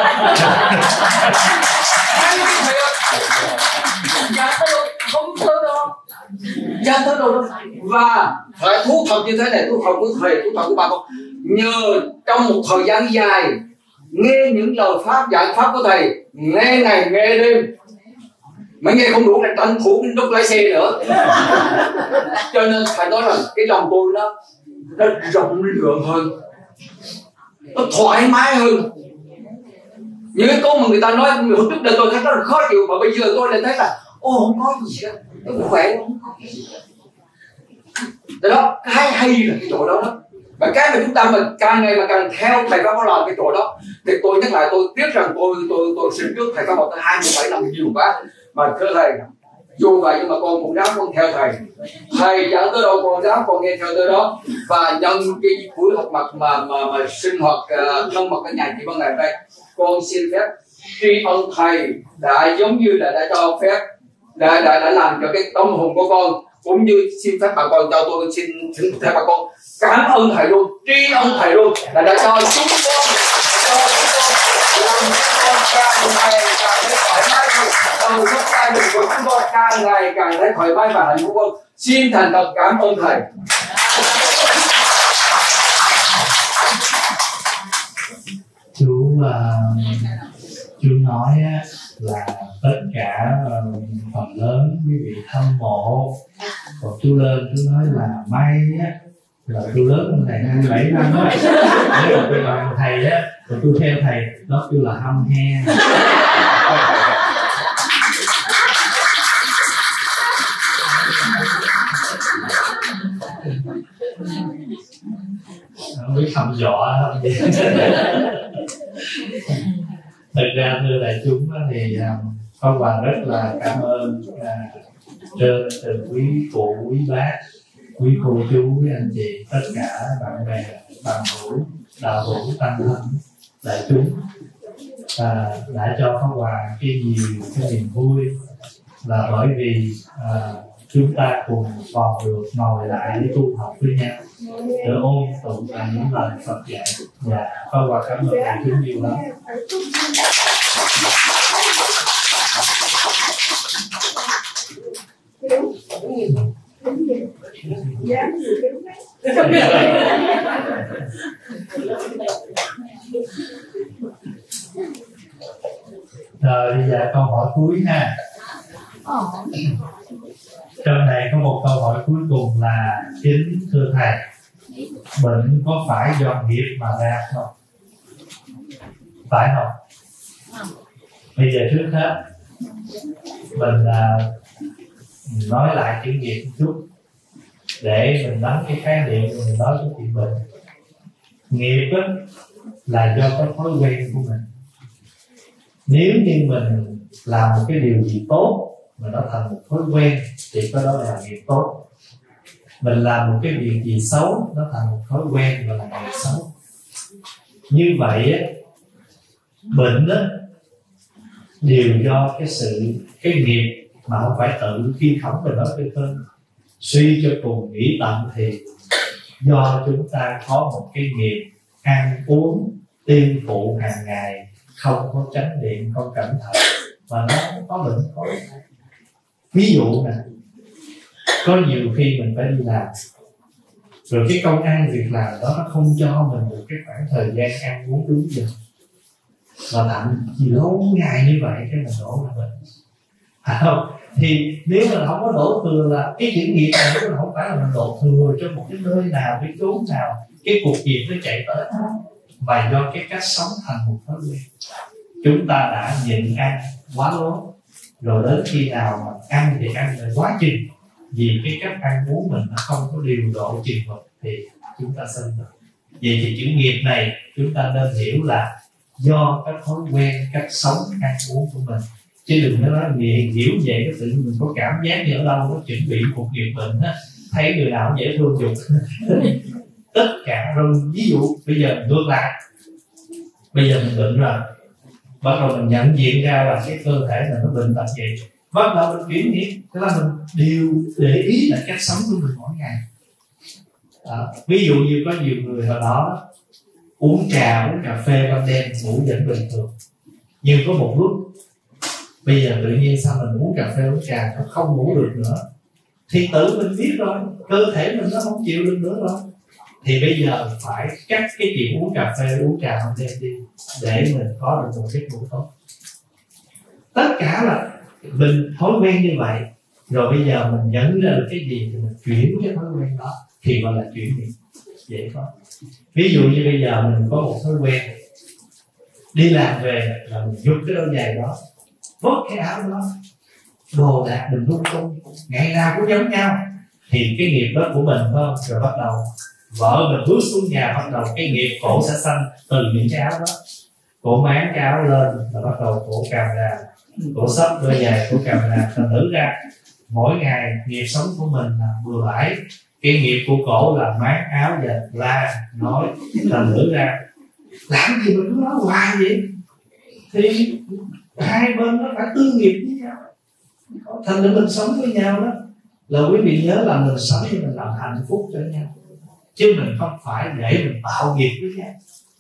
hay thiệt. Nhà tôi không tới đâu, nhà tới đâu đâu. Và phải thú thật như thế này, thú thật với thầy, thú thật với bà con, nhờ trong một thời gian dài nghe những lời pháp giảng pháp của thầy, nghe ngày nghe đêm, mà nghe không đủ là tranh thủ lúc lái xe nữa. Cho nên phải nói là cái lòng tôi nó nó rộng lượng hơn, nó thoải mái hơn. Những cái câu mà người ta nói hồi trước đây tôi thấy rất là khó chịu, mà bây giờ tôi lại thấy là ô không có gì hết, nó cũng khỏe, không có gì hết. Đó, cái hay là cái chỗ đó đó. Và cái mà chúng ta mà càng ngày mà càng theo thầy pháp hòa cái chỗ đó, thì tôi nhắc lại tôi tiếc rằng tôi tôi tôi sinh trước thầy pháp hòa tới hai mươi bảy năm nhiều quá. Mà thưa thầy, dù vậy nhưng mà con cũng dám con theo thầy. Thầy giảng tới đâu con dám con nghe theo tới đó. Và nhân cái buổi học mặt mà mà, mà sinh hoạt uh, thân mật ở nhà chị Vân ngày đây, con xin phép tri ân thầy đã giống như là đã cho phép đã đã đã làm cho cái tâm hồn của con, cũng như xin phép bà con cho tôi xin xin phép bà con cảm ơn thầy luôn, tri ân thầy luôn là đã cho chúng con cho chúng con làm chúng con càng ngày càng thấy thoải mái hơn, đời sống gia đình của chúng con càng ngày càng thấy thoải mái và hạnh phúc hơn. Xin thành thật cảm ơn thầy. Chú uh, chú nói á, là tất cả uh, phần lớn quý vị hâm mộ, còn chú lên chú nói là may á, là tôi lớn hơn thầy hai mươi bảy năm á. Nếu mà tôi bằng thầy á, rồi tôi theo thầy, đó kêu là hâm he. Không biết hâm dọa không vậy. Thực ra thưa đại chúng thì Pháp Hòa rất là cảm ơn trên từ quý cụ, quý bác, quý cô chú, quý anh chị, tất cả bạn bè bằng hữu, đạo hữu, tăng thân, đại chúng à, đã cho Pháp Hòa cái nhiều cái niềm vui, là bởi vì à, chúng ta cùng còn được ngồi lại để tu học với nhau, để ôn tụng lại những lời Phật dạy. Dạ, Pháp Hòa cảm ơn đại chúng nhiều lắm. Rồi bây giờ câu hỏi cuối ha. Trong này có một câu hỏi cuối cùng là: kính thưa thầy, bệnh có phải do nghiệp mà ra không? Phải không? Bây giờ trước hết mình à, nói lại chữ nghiệp một chút để mình nắm cái khái niệm rồi mình nói cái chuyện bệnh. Nghiệp á, là do cái thói quen của mình. Nếu như mình làm một cái điều gì tốt mà nó thành một thói quen thì cái đó là nghiệp tốt. Mình làm một cái việc gì xấu nó thành một thói quen và là nghiệp xấu. Như vậy á, bệnh á, đều do cái sự cái nghiệp mà không phải tự khi khổng mình nói cái tên. Suy cho cùng nghĩ tận thì do chúng ta có một cái nghiệp ăn uống tiêu thụ hàng ngày không có chánh niệm, không cẩn thận mà nó có bệnh có. Ví dụ nè, có nhiều khi mình phải đi làm rồi cái công ăn việc làm đó nó không cho mình được cái khoảng thời gian ăn uống đúng giờ, và thậm chí lâu ngày như vậy cái mình đổ là bệnh, phải không? Thì nếu mình không có đổ thừa là cái chữ nghiệp này nó không phải là mình đổ thừa cho một cái nơi nào, cái chốn nào, cái cuộc nghiệp nó chạy tới, mà do cái cách sống thành một thói quen. Chúng ta đã nhịn ăn quá lố, rồi đến khi nào mà ăn thì ăn là quá chừng, vì cái cách ăn uống mình nó không có điều độ chừng mực thì chúng ta sinh được. Vậy thì chữ nghiệp này chúng ta nên hiểu là do cái thói quen cách sống ăn uống của mình, chứ đừng nói nghiện hiểu vậy cái tự nhiên mình có cảm giác như ở đâu nó chuẩn bị một nghiệp bệnh á, thấy người nào cũng dễ thương dục tất cả. Rồi ví dụ bây giờ mình ngược lại, bây giờ mình bệnh rồi, bắt đầu mình nhận diện ra là cái cơ thể này nó bệnh tật vậy, bắt đầu mình chuyển nghiệp, tức là mình đều để ý là cách sống của mình mỗi ngày. Đó. Ví dụ như có nhiều người hồi đó uống trà uống cà phê ban đêm ngủ vẫn bình thường, nhưng có một lúc bây giờ tự nhiên sao mình uống cà phê uống trà nó không ngủ được nữa, thì tự mình biết rồi, cơ thể mình nó không chịu được nữa rồi, thì bây giờ phải cắt cái chuyện uống cà phê uống trà ban đêm đi để mình có được một giấc ngủ tốt. Tất cả là mình thói quen như vậy, rồi bây giờ mình nhận ra được cái gì thì mình chuyển cái thói quen đó thì gọi là chuyển nghiệp. Vậy thôi. Ví dụ như bây giờ mình có một thói quen đi làm về là mình giục cái đôi giày đó, vứt cái áo đó, đồ đạc mình lung tung, ngày nào cũng giống nhau, thì cái nghiệp đó của mình phải không? Rồi bắt đầu vợ mình bước xuống nhà, bắt đầu cái nghiệp cổ sẽ xanh từ những cái áo đó. Cổ máng cái áo lên là bắt đầu cổ càm ra, cổ sắp đôi giày cổ càm ra. Thành thử ra mỗi ngày nghiệp sống của mình là vừa bãi, cái nghiệp của cổ là máng áo và la nói. Thành thử ra làm gì mà cứ nói hoài vậy, thì hai bên nó phải tương nghiệp với nhau, thành ra mình sống với nhau đó là quý vị nhớ là mình sống thì mình làm hạnh phúc cho nhau, chứ mình không phải để mình tạo nghiệp với nhau.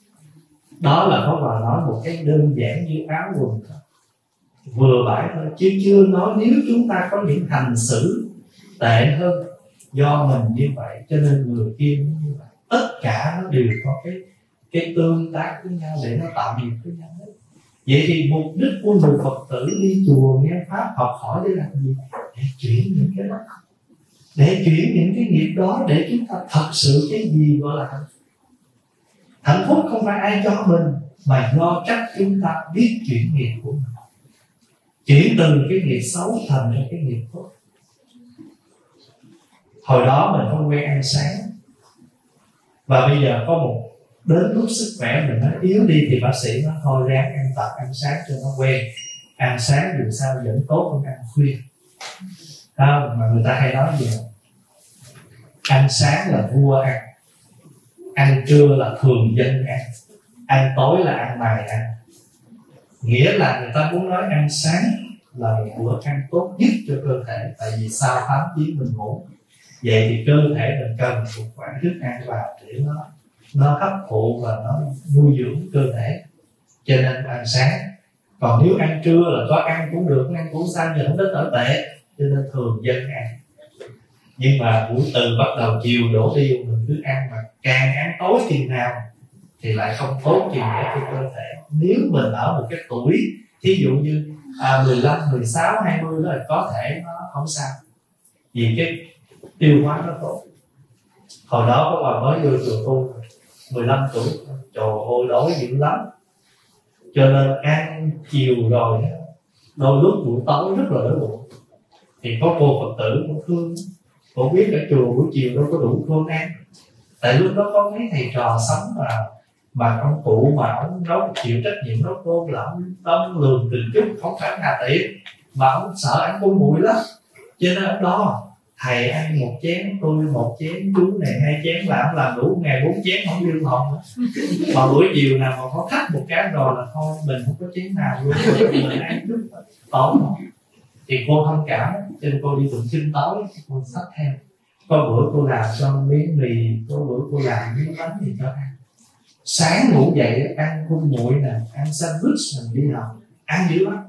Đó là Pháp Hòa nói một cái đơn giản như áo quần thôi, vừa bãi thôi, chứ chưa nói nếu chúng ta có những hành xử tệ hơn do mình như vậy cho nên người kia như vậy. Tất cả nó đều có cái cái tương tác với nhau để nó tạo nghiệp với nhau hết. Vậy thì mục đích của người Phật tử đi chùa nghe pháp học hỏi để làm gì? Để chuyển những cái đó, để chuyển những cái nghiệp đó, để chúng ta thật sự cái gì gọi là hạnh phúc. Hạnh phúc không phải ai cho mình, mà do cách chúng ta biết chuyển nghiệp của mình, chuyển từ cái nghiệp xấu thành ra cái nghiệp tốt. Hồi đó mình không quen ăn sáng, và bây giờ có một đến lúc sức khỏe mình nó yếu đi thì bác sĩ nói thôi ráng ăn tập ăn sáng cho nó quen. Ăn sáng dù sao vẫn tốt hơn ăn khuya. Không, mà người ta hay nói gì? Ăn sáng là vua ăn, ăn trưa là thường dân ăn, ăn tối là ăn mày ăn. Nghĩa là người ta muốn nói ăn sáng là một bữa ăn tốt nhất cho cơ thể. Tại vì sau tám tiếng mình ngủ, vậy thì cơ thể mình cần một khoản thức ăn vào để nó nó hấp thụ và nó nuôi dưỡng cơ thể, cho nên ăn sáng. Còn nếu ăn trưa là có ăn cũng được, ăn cũng sao, giờ không đến nổi tệ, cho nên thường dân ăn. Nhưng mà buổi từ bắt đầu chiều đổ đi mình cứ ăn, mà càng ăn tối chừng nào thì lại không tốt chừng để cho cơ thể. Nếu mình ở một cái tuổi thí dụ như à, mười lăm, mười sáu, hai mươi đó là có thể nó không sao, vì cái tiêu hóa nó tốt. Hồi đó có bà mới vô trường tu mười lăm tuổi, trời ơi đói dữ lắm, cho nên ăn chiều rồi đôi lúc buổi tối rất là đói bụng. Thì có cô Phật tử cũng thương, cô biết ở chùa buổi chiều đâu có đủ cơm ăn. Tại lúc đó có mấy thầy trò sống mà mà ông cụ mà ông nấu chịu trách nhiệm nấu cơm là ông tâm lường từng chút, không phải hà tiện, mà ông sợ ăn con mùi lắm, cho nên ông đo thầy ăn một chén, tôi một chén, chú này hai chén là ông làm đủ ngày bốn chén không lưu hồn nữa. Mà buổi chiều nào mà có khách một cái rồi là thôi mình không có chén nào luôn, mình ăn chút tối. Thì cô thông cảm, cho nên cô đi tụng kinh tối, cô xách theo. Có bữa cô làm cho miếng mì, có bữa cô làm miếng bánh gì cho ăn. Sáng ngủ dậy ăn cung muội nè, ăn sandwich mình đi học, ăn dữ lắm.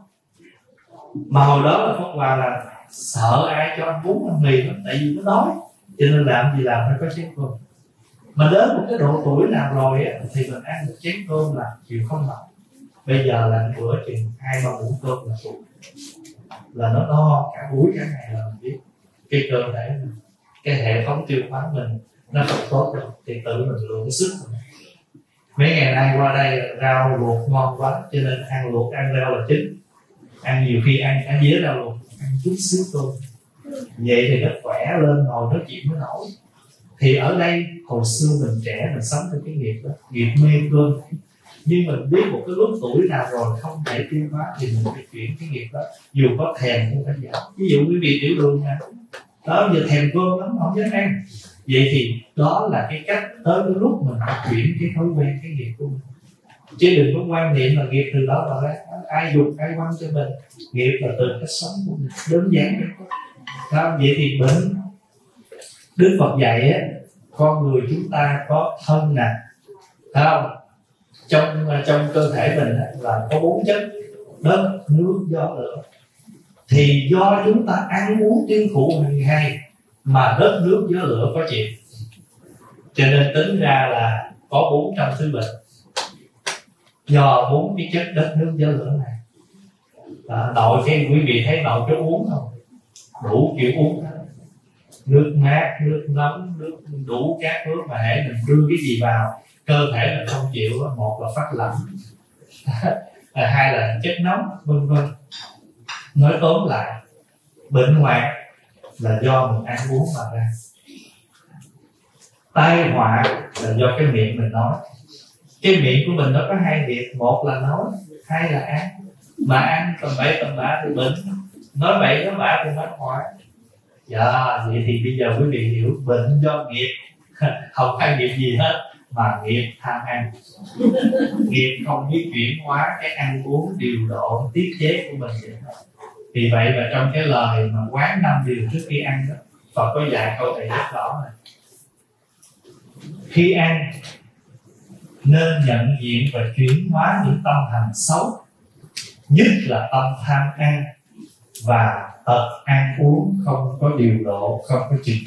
Mà hồi đó là Pháp Hòa là sợ ai cho ăn bún ăn mì lắm, tại vì nó đói, cho nên làm gì làm phải có chén cơm. Mà đến một cái độ tuổi nào rồi á, thì mình ăn một chén cơm là chịu không nổi. Bây giờ là bữa chừng hai ba muỗng cơm là đủ, là nó no cả buổi cả ngày là mình biết cái cơ thể mình, cái hệ thống tiêu hóa mình nó không tốt rồi, thì tự mình lượng sức rồi. Mấy ngày nay qua đây rau luộc ngon quá, cho nên ăn luộc ăn rau là chính. Ăn nhiều khi ăn cả dĩa rau luộc, ăn chút xíu cơm, vậy thì nó khỏe lên, ngồi nói chuyện mới nổi. Thì ở đây hồi xưa mình trẻ mình sống theo cái nghiệp đó, nghiệp mê cơm. Nhưng mình biết một cái lúc tuổi nào rồi không thể tiêu hóa thì mình phải chuyển cái nghiệp đó, dù có thèm cũng phải giảm. Ví dụ quý vị tiểu đường nè, đó giờ thèm cơm lắm không dám ăn, vậy thì đó là cái cách tới cái lúc mình phải chuyển cái thói quen, cái nghiệp của mình. Chứ đừng có quan niệm là nghiệp từ đó mà ra, ai dục ai quăng cho mình. Nghiệp là từ cách sống của mình, đơn giản đó. Vậy thì bệnh, Đức Phật dạy á, con người chúng ta có thân nè, thấy không? Trong trong cơ thể mình là có bốn chất: đất, nước, gió, lửa. Thì do chúng ta ăn uống tiêu thụ hàng ngày mà đất, nước, gió, lửa có chịu, cho nên tính ra là có bốn trăm thứ bệnh do bốn cái chất đất, nước, gió, lửa này. À, nội cái quý vị thấy nội cái uống không, đủ kiểu uống hết, nước mát, nước nóng, nước đủ các nước, mà hễ mình đưa cái gì vào cơ thể mình không chịu, một là phát lạnh hai là chất nóng, vân vân. Nói tóm lại, bệnh hoạn là do mình ăn uống mà ra, tai họa là do cái miệng mình nói. Cái miệng của mình nó có hai việc, một là nói, hai là ăn. Mà ăn tầm bậy tầm bạ thì bệnh, nói bậy nói bạ thì nói họa. Dạ, vậy thì bây giờ quý vị hiểu bệnh do nghiệp, không phải nghiệp gì hết, mà nghiệp tham ăn. Nghiệp không biết chuyển hóa cái ăn uống điều độ tiết chế của mình vậy thôi. Vì vậy mà trong cái lời mà quán năm điều trước khi ăn đó, Phật có dạy câu này rất rõ này: khi ăn nên nhận diện và chuyển hóa những tâm hành xấu, nhất là tâm tham ăn và tật ăn uống không có điều độ, không có chừng.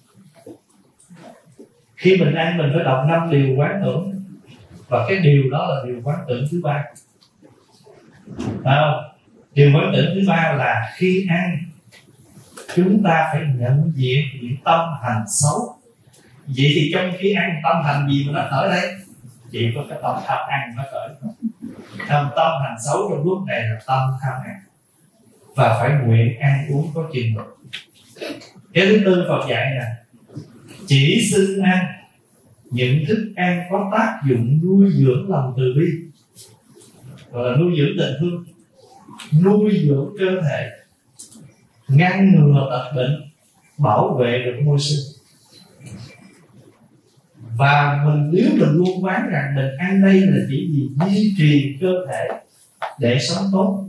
Khi mình ăn mình phải đọc năm điều quán tưởng, và cái điều đó là điều quán tưởng thứ ba. Phải không? Điều quán tưởng thứ ba là khi ăn chúng ta phải nhận diện những tâm hành xấu. Vậy thì trong khi ăn tâm hành gì mà nó khởi đây? Chỉ có cái tâm tham ăn nó khởi. Tâm tâm hành xấu trong lúc này là tâm tham ăn, và phải nguyện ăn uống có chừng mực. Cái thứ tư Phật dạy là chỉ xưng ăn những thức ăn có tác dụng nuôi dưỡng lòng từ bi, gọi là nuôi dưỡng tình thương, nuôi dưỡng cơ thể, ngăn ngừa tật bệnh, bảo vệ được môi sinh. Và mình nếu mình luôn quán rằng mình ăn đây là chỉ vì duy trì cơ thể để sống tốt,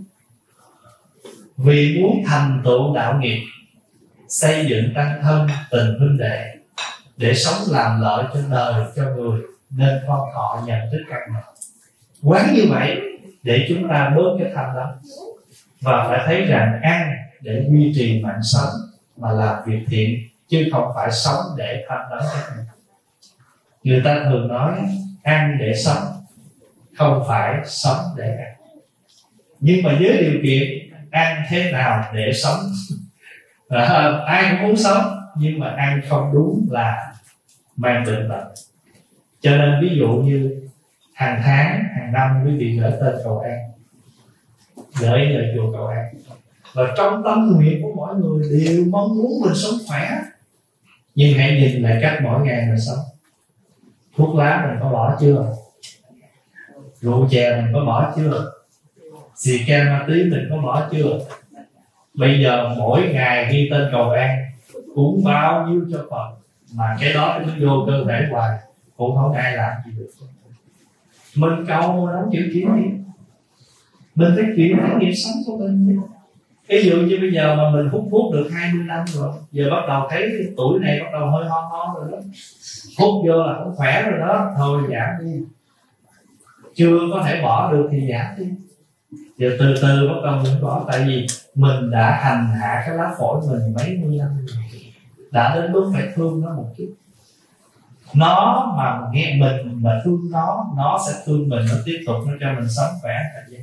vì muốn thành tựu đạo nghiệp, xây dựng tăng thân tình huynh đệ, để sống làm lợi cho đời cho người, nên con thọ nhận thức căn này. Quán như vậy để chúng ta bớt cái tham đó, và phải thấy rằng ăn để duy trì mạng sống mà làm việc thiện, chứ không phải sống để tham đắm cái này. Người ta thường nói ăn để sống, không phải sống để ăn. Nhưng mà với điều kiện ăn thế nào để sống. À, ai cũng muốn sống, nhưng mà ăn không đúng là mang bệnh tật. Cho nên ví dụ như hàng tháng, hàng năm quý vị gửi tên cầu an, gửi lời chùa cầu an, và trong tâm nguyện của mỗi người đều mong muốn mình sống khỏe. Nhưng hãy nhìn lại cách mỗi ngày mình sống. Thuốc lá mình có bỏ chưa? Rượu chè mình có bỏ chưa? Xì ke ma túy mình có bỏ chưa? Bây giờ mỗi ngày ghi tên cầu an, cũng bao nhiêu cho Phật, mà cái đó nó vô cơ thể hoài, cũng không ai làm gì được. Mình cầu mà không chịu chuyển đi, mình phải chuyển cái nghiệp sống của mình. Ví dụ như bây giờ mà mình hút thuốc được hai mươi năm rồi, giờ bắt đầu thấy tuổi này bắt đầu hơi ho ho rồi đó, hút vô là không khỏe rồi đó, thôi giảm đi. Chưa có thể bỏ được thì giảm đi. Giờ từ từ bắt đầu mình bỏ, tại vì mình đã hành hạ cái lá phổi mình mấy mươi năm rồi, đã đến lúc phải thương nó một chút. Nó mà nghe mình mà thương nó, nó sẽ thương mình, nó tiếp tục nó cho mình sống khỏe cả vậy.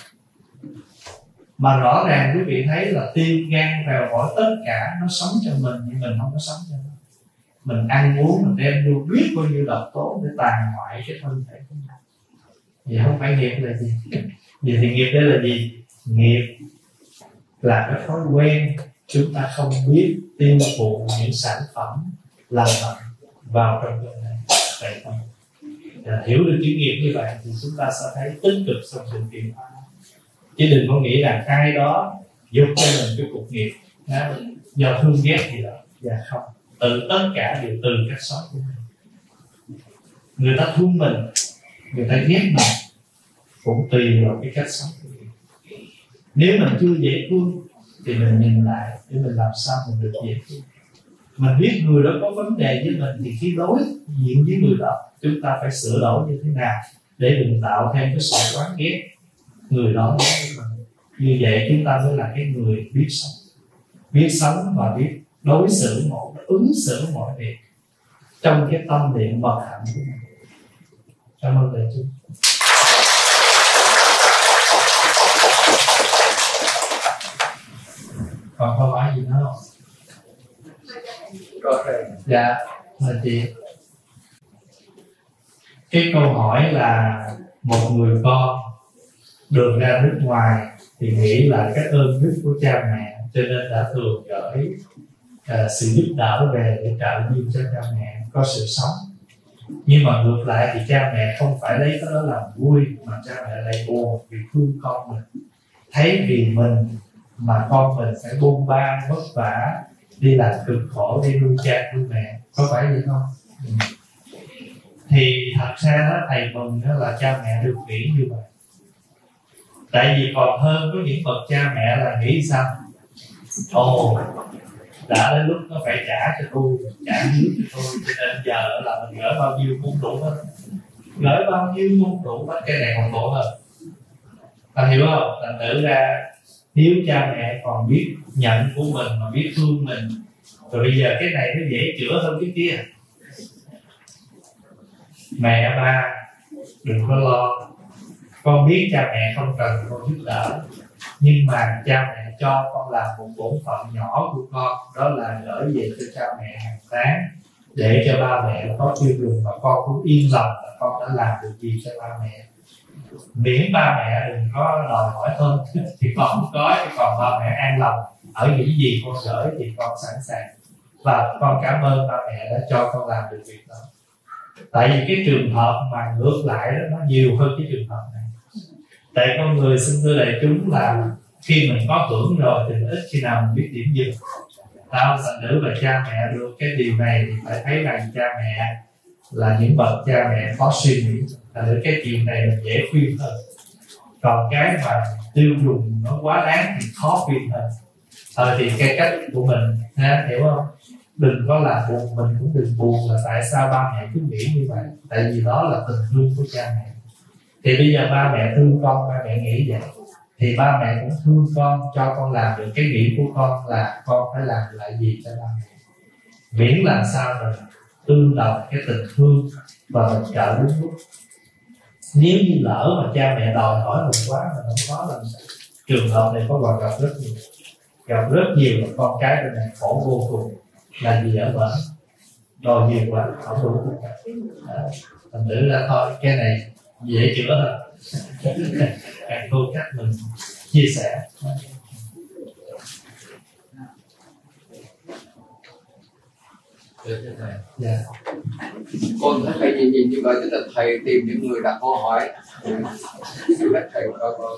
Mà rõ ràng quý vị thấy là tim gan vào phổi tất cả nó sống cho mình, nhưng mình không có sống cho nó. Mình ăn uống, mình đem vô biết bao nhiêu độc tố để tàn hoại cái thân thể của mình. Vậy không phải nghiệp là gì? Vậy thì nghiệp đây là gì? Nghiệp là cái thói quen chúng ta không biết tiêu thụ những sản phẩm lành mạnh vào trong cơ thể. Vậy thôi. Để hiểu được cái nghiệp như vậy thì chúng ta sẽ thấy tích cực trong sự tiến hóa. Chứ đừng có nghĩ rằng ai đó giúp cho mình cái cuộc nghiệp đó, do thương ghét gì đó. Dạ không. Từ tất cả đều từ cách sống của mình. Người ta thương mình, người ta ghét mình, cũng tùy vào cái cách sống của mình. Nếu mình chưa dễ thương thì mình nhìn lại để mình làm sao mình được dễ thương. Mình biết người đó có vấn đề với mình thì khi đối diện với người đó chúng ta phải sửa đổi như thế nào để đừng tạo thêm cái sự oán ghét người đó đối với mình. Như vậy chúng ta mới là cái người biết sống, biết sống và biết đối xử mọi, ứng xử mọi việc trong cái tâm niệm bậc hạnh của mình. Cảm ơn đại chúng. Còn câu hỏi gì nữa không? Dạ, là chị. Cái câu hỏi là một người con đường ra nước ngoài thì nghĩ là cái ơn đức của cha mẹ, cho nên đã thường gửi uh, sự giúp đỡ về để trợ duyên cho cha mẹ có sự sống. Nhưng mà ngược lại thì cha mẹ không phải lấy cái đó làm vui, mà cha mẹ lại buồn vì thương con mình, thấy vì mình mà con mình phải bôn ba vất vả đi làm cực khổ để nuôi cha nuôi mẹ, có phải vậy không? Ừ. Thì thật ra đó, thầy mừng đó là cha mẹ được nghĩ như vậy. Tại vì còn hơn có những bậc cha mẹ là nghĩ sao? Ồ, đã đến lúc nó phải trả cho tôi, trả nước cho tôi, cho nên giờ là mình gửi bao nhiêu cũng đủ hết, gửi bao nhiêu cũng đủ hết, cái này còn khổ hơn. Ta hiểu không? Thành thử ra nếu cha mẹ còn biết nhận của mình mà biết thương mình, rồi bây giờ cái này nó dễ chữa hơn cái kia. Mẹ ba đừng có lo, con biết cha mẹ không cần con giúp đỡ, nhưng mà cha mẹ cho con làm một bổn phận nhỏ của con, đó là gửi về cho cha mẹ hàng tháng để cho ba mẹ có tiêu dùng, và con cũng yên lòng là con đã làm được gì cho ba mẹ. Miễn ba mẹ đừng có đòi hỏi hơn thì con không có, còn ba mẹ an lòng ở những gì con gửi thì con sẵn sàng, và con cảm ơn ba mẹ đã cho con làm được việc đó. Tại vì cái trường hợp mà ngược lại đó nó nhiều hơn cái trường hợp này. Tại con người xin thưa đại chúng là khi mình có hưởng rồi thì ít khi nào mình biết điểm dừng. Tao thành nữ và cha mẹ được cái điều này thì phải thấy rằng cha mẹ là những bậc cha mẹ có suy nghĩ, là để cái chuyện này là dễ khuyên hơn. Còn cái mà tiêu dùng nó quá đáng thì khó khuyên hơn. Thôi thì cái cách của mình ha, hiểu không? Đừng có là buồn, mình cũng đừng buồn là tại sao ba mẹ cứ nghĩ như vậy. Tại vì đó là tình thương của cha mẹ. Thì bây giờ ba mẹ thương con, ba mẹ nghĩ vậy, thì ba mẹ cũng thương con, cho con làm được cái nghĩ của con là con phải làm lại gì cho ba mẹ. Miễn làm sao rồi tương đồng cái tình thương và mình trợ đúng lúc. Nếu như lỡ mà cha mẹ đòi hỏi mình quá mà không có làm sao. Trường hợp này có còn gặp rất nhiều, gặp rất nhiều là con cái bên này khổ vô cùng. Là gì ở bển đòi nhiều quá không đủ. Thành thử ra thôi cái này dễ chữa hơn. Càng cô cách mình chia sẻ. Được thưa thầy. Dạ. Con thấy thầy nhìn nhìn như vậy tức là thầy tìm những người đặt câu hỏi. Xin phép thầy cho con.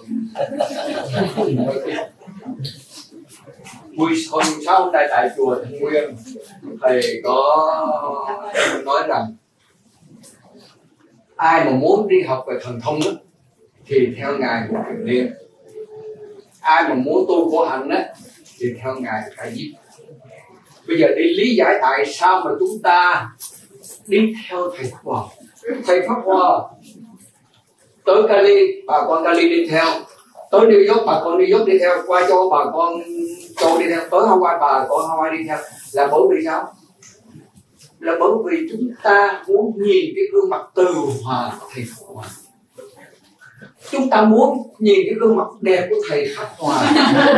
Buổi sáng hôm nay tại chùa Thanh Nguyên, thầy có nói rằng ai mà muốn đi học về thần thông đó, thì theo ngài một Kiền Liên. Ai mà muốn tu khổ hạnh đó, thì theo ngài Khai Diếp. Bây giờ đi lý giải tại sao mà chúng ta đi theo thầy Pháp Hòa. Thầy Pháp Hòa tới Cali, bà con Cali đi theo. Tới New York, bà con New York đi theo. Qua châu bà con châu đi theo. Tới Hawaii, bà con Hawaii đi theo. Là bởi vì sao? Là bởi vì chúng ta muốn nhìn cái gương mặt từ hòa của thầy Pháp Hòa. Chúng ta muốn nhìn cái gương mặt đẹp của thầy Pháp Hòa.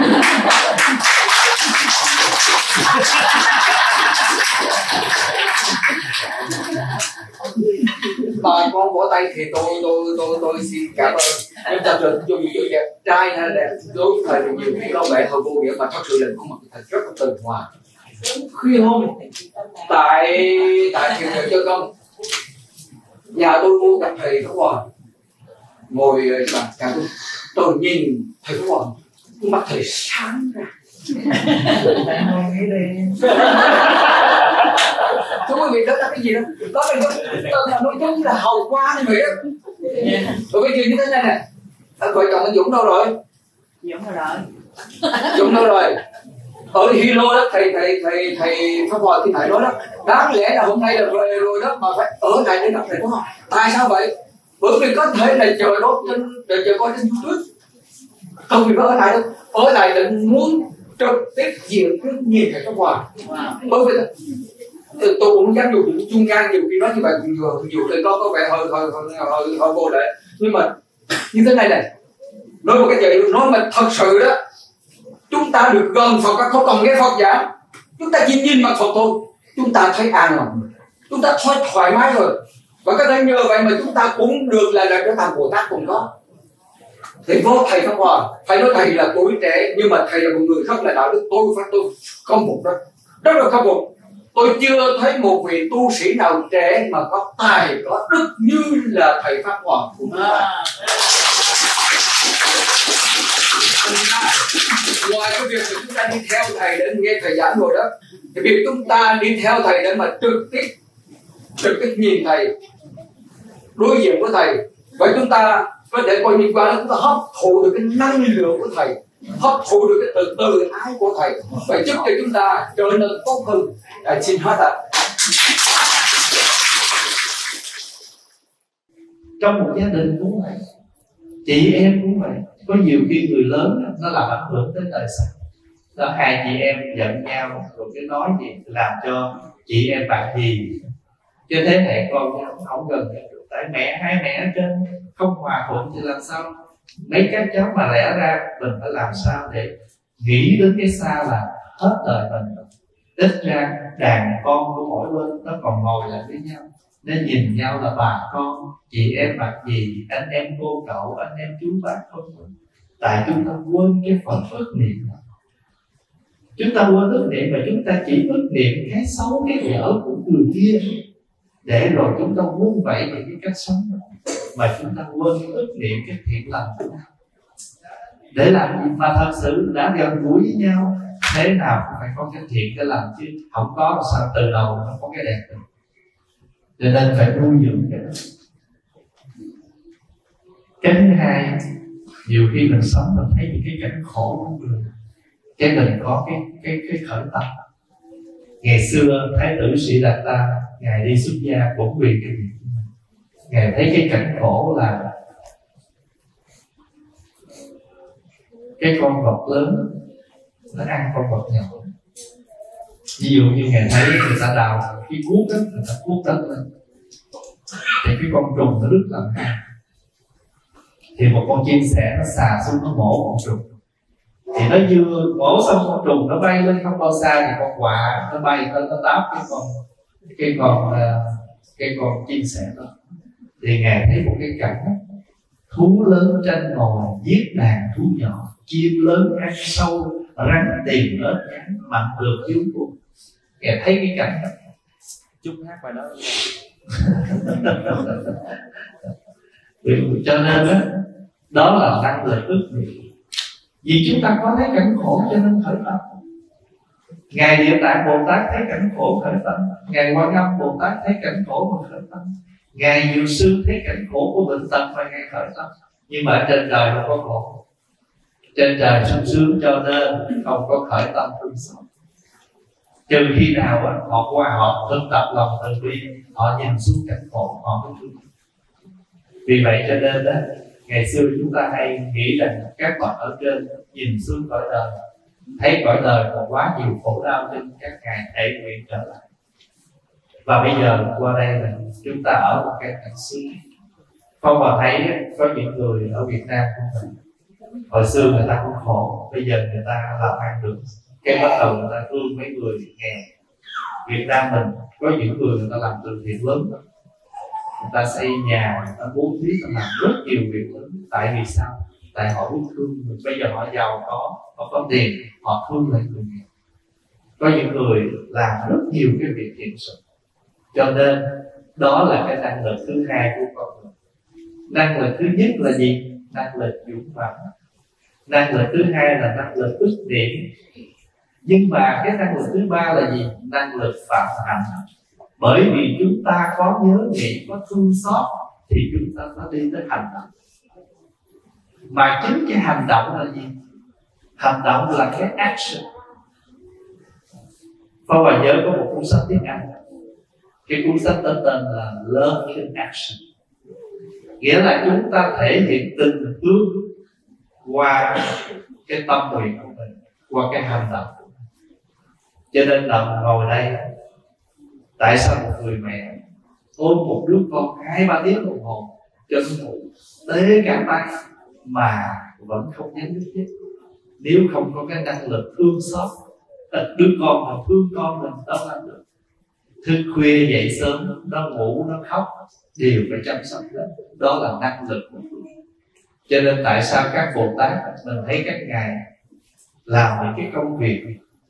Bà con vỗ tay thì tôi tôi tôi tôi xin cảm ơn. Nhưng thật sự dù dù đẹp trai hay đẹp đối thời thì nhiều khi có vẻ hơi vô nghĩa, mà thật sự là khuôn mặt thật rất là từ hòa. Khi hôm tại tại trường Nhật Chân Công, nhà tôi mua gặp thầy Pháp Hòa ngồi bàn cạnh tôi, tôi nhìn thầy Pháp Hòa, mắt thầy sáng ra. Thưa quý vị, đó là cái gì đó? Đó là nó nó giống như là hầu qua như vậy đó. Rồi bây giờ như thế này nè, vợ chồng anh Dũng đâu rồi? Dũng đâu rồi? Dũng đâu rồi? Ở Hilo đó, thầy thầy thầy thầy Pháp Hòa khi thầy nói đó, đáng lẽ là hôm nay là về rồi đó mà phải ở lại để gặp thầy Pháp Hòa. Tại sao vậy? Bởi vì có thể là chờ đó trên chờ coi trên YouTube, không thì có ở lại đâu. Ở lại là muốn trực tiếp diện trước nhìn thầy Pháp Hòa. Bởi vì tôi cũng dám dùng chung gan nhiều khi nói như vậy, nhiều nhiều khi có có vẻ hơi hơi hơi hơi, hơi vô lệ, nhưng mà như thế này này, nói một cái gì nói mà thật sự đó, chúng ta được gần Phật, không cần nghe Phật giảng, chúng ta chỉ nhìn mặt Phật thôi, chúng ta thấy an lòng, chúng ta thoải thoải mái rồi, và có thể nhờ vậy mà chúng ta cũng được là là trở thành Bồ Tát cũng có. Thì vô thầy Pháp Hòa, thầy nói thầy là tuổi trẻ nhưng mà thầy là một người rất là đạo đức, tôi phải tôi không phục đó, rất là không phục. Tôi chưa thấy một vị tu sĩ nào trẻ mà có tài, có đức như là thầy Pháp Hòa của chúng ta. Ngoài cái việc mà chúng ta đi theo thầy để nghe thầy giảng rồi đó, thì việc chúng ta đi theo thầy để mà trực tiếp trực tiếp nhìn thầy, đối diện với thầy, vậy chúng ta có thể coi như qua đó chúng ta hấp thụ được cái năng lượng của thầy, hấp thụ được cái từ từ ái của thầy, vậy giúp cho chúng ta trở nên tốt hơn. À, xin hết ạ. Trong một gia đình cũng vậy, chị em cũng vậy. Có nhiều khi người lớn nó làm ảnh hưởng đến đời sau. Đó, hai chị em giận nhau rồi cái nói gì làm cho chị em bạn gì, chứ thế hệ con không gần được. Tại mẹ hai mẹ ở trên không hòa thuận thì làm sao mấy các cháu mà lẽ ra mình phải làm sao để nghĩ đến cái xa là hết đời mình. Ít ra đàn con của mỗi bên nó còn ngồi lại với nhau, nó nhìn nhau là bà con, chị em bạn gì, anh em cô cậu, anh em chú bác không. Tại chúng ta quên cái phần ước niệm, chúng ta quên ước niệm mà chúng ta chỉ ước niệm cái xấu cái dở của người kia, để rồi chúng ta vun vẩy những cái cách sống mà chúng ta quên ước niệm cái thiện lành của nhau. Để làm gì mà thật sự đã gần gũi với nhau, thế nào cũng phải có cái thiện cái lành chứ không có sao từ đầu nó có cái đẹp được. cho nên phải nuôi dưỡng cái đó. Cái thứ hai, nhiều khi mình sống mình thấy những cái cảnh khổ của người, cái mình có cái cái cái khởi tâm. Ngày xưa Thái tử Sĩ Đạt Ta, ngài đi xuất gia cũng vì cái việc của mình. Ngài thấy cái cảnh khổ là cái con vật lớn nó ăn con vật nhỏ. Ví dụ như ngài thấy người ta đào cái cuốc đất, người ta cuốc đất lên thì cái con trùng nó rất là hại, thì một con chim sẻ nó xà xuống nó mổ con trùng, thì nó vừa mổ xong con trùng nó bay lên không bao xa thì con quạ nó bay lên nó táp cái con cái con cái con chim sẻ đó. Thì ngài thấy một cái cảnh thú lớn tranh ngồi giết đàn thú nhỏ, chim lớn ăn sâu, rắn tìm ớt cắn, mặn được thiếu cuồng. Ngài thấy cái cảnh đó. Chúc hát bài đó. Cho nên đó, đó là năng lực ước niệm. Vì chúng ta có thấy cảnh khổ cho nên khởi tâm. Ngài Địa Tạng Bồ Tát thấy cảnh khổ khởi tâm, Ngài Quan Âm Bồ Tát thấy cảnh khổ mà khởi tâm, Ngài Diệu Sư thấy cảnh khổ của bệnh tật và Ngài khởi tâm. Nhưng mà ở trên trời không có khổ, trên trời sung sướng cho nên không có khởi tâm thương xót. Trừ khi nào á, họ qua họ thực tập lòng từ bi, họ nhìn xuống cảnh khổ họ mới thương. Vì vậy cho nên đó, ngày xưa chúng ta hay nghĩ rằng các bậc ở trên nhìn xuống cõi đời, thấy cõi đời còn quá nhiều khổ đau trên các ngài thể nguyện trở lại. Và bây giờ qua đây là chúng ta ở một cái cảnh xứ. Không mà thấy có những người ở Việt Nam cũng vậy. Hồi xưa người ta cũng khổ, bây giờ người ta làm ăn được, cái bắt đầu người ta thương mấy người nghèo. Việt Nam mình có những người người ta làm từ thiện lớn lắm, người ta xây nhà, người ta bố thí, người ta làm rất nhiều việc lớn. Tại vì sao? Tại họ biết thương mình. Bây giờ họ giàu có, họ có tiền, họ thương lại người nghèo. Có những người làm rất nhiều cái việc thiện sự. Cho nên đó là cái năng lực thứ hai của con người. Năng lực thứ nhất là gì? Năng lực dũng cảm. Năng lực thứ hai là năng lực ức niệm. Nhưng mà cái năng lực thứ ba là gì? Năng lực phạm hạnh. Bởi vì chúng ta có nhớ nghĩ, có thương xót thì chúng ta phải đi tới hành động. Mà chính cái hành động là gì? Hành động là cái action. Phong Hòa nhớ có một cuốn sách tiếng Anh. Cái cuốn sách đó tên là Love in Action. Nghĩa là chúng ta thể hiện tình thương qua cái tâm nguyện của mình, qua cái hành động của mình. Cho nên nằm ngồi đây, tại sao một người mẹ ôm một đứa con hai ba tiếng đồng hồ cho nó ngủ tê cả tay mà vẫn không nhắm nhúc nhích? Nếu không có cái năng lực thương xót đứa con mà thương con mình, đâu làm được. Thức khuya dậy sớm, nó ngủ, nó khóc, đều phải chăm sóc đó. Đó là năng lực của mình. Cho nên tại sao các Bồ Tát mình thấy các ngài làm những cái công việc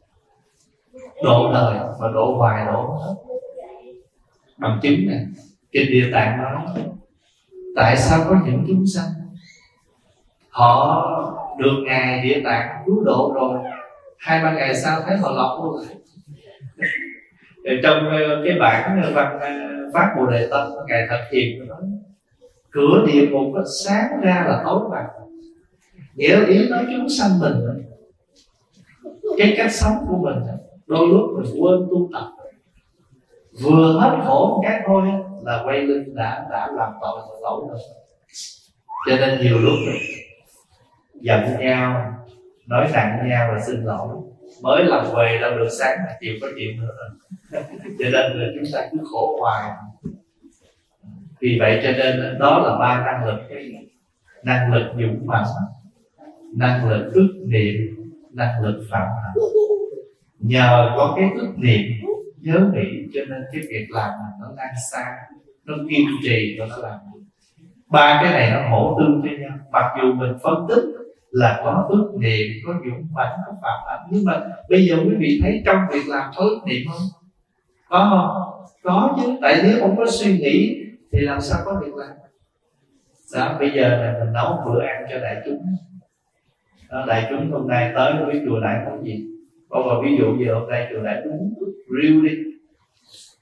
độ đời mà độ hoài độ hết. Bằng chứng này, Kinh Địa Tạng nói tại sao có những chúng sanh họ được ngài Địa Tạng cứu độ rồi, hai ba ngày sau thấy họ lọt vô lại. Trong cái bản văn Phát Bồ Đề Tâm, ngài Thật Hiền nói cửa địa ngục có sáng ra là tối vào. Nghĩa là ý nói chúng sanh mình, cái cách sống của mình đôi lúc mình quên tu tập, vừa hết khổ một cái thôi là quay lưng đã đã làm tội tội lỗi rồi. Cho nên nhiều lúc rồi giận nhau, nói nặng nhau là xin lỗi, mới làm về đâu được sáng là chiều có chuyện nữa rồi. Cho nên là chúng ta cứ khổ hoài. Vì vậy cho nên đó là ba năng lực: năng lực dũng mãnh, năng lực ức niệm, năng lực phạm hạnh. Nhờ có cái ức niệm nhớ nghĩ cho nên cái việc làm nó lan xa, nó kiên trì và nó làm được. Ba cái này nó hỗ tương cho nhau. Mặc dù mình phân tích là có ức niệm, có dũng mãnh, có phạm hạnh, nhưng mà bây giờ quý vị thấy trong việc làm có ức niệm không? Có không? Có chứ. Tại nếu không có suy nghĩ thì làm sao có việc làm. Đó, bây giờ là mình nấu bữa ăn cho đại chúng. Đó, đại chúng hôm nay tới với chùa Đại món gì? Còn mà ví dụ như hôm nay chùa Đại chúng riêu đi,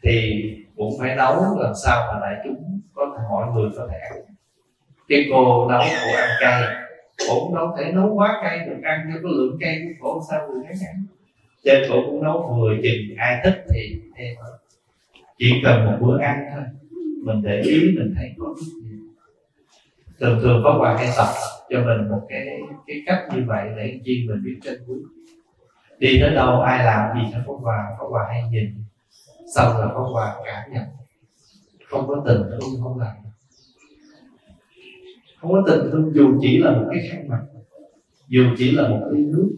thì cũng phải nấu làm sao mà đại chúng có thể, mọi người có thể ăn. Cái cô nấu cô ăn cay, cô cũng đâu thể nấu quá cay được, ăn cho có lượng cay của cô sao người khác ăn. Cho nên cô cũng nấu vừa chừng, ai thích thì thêm. Chỉ cần một bữa ăn thôi, mình để ý mình thấy có chút gì. Thường thường có Hòa hay tập cho mình một cái cái cách như vậy để chi mình biết trân quý. Đi tới đâu ai làm gì cho có Hòa, có Hòa hay nhìn, xong rồi có Hòa cảm nhận. Không có tình thương không làm. Không có tình thương dù chỉ là một cái khăn mặt, dù chỉ là một ly nước.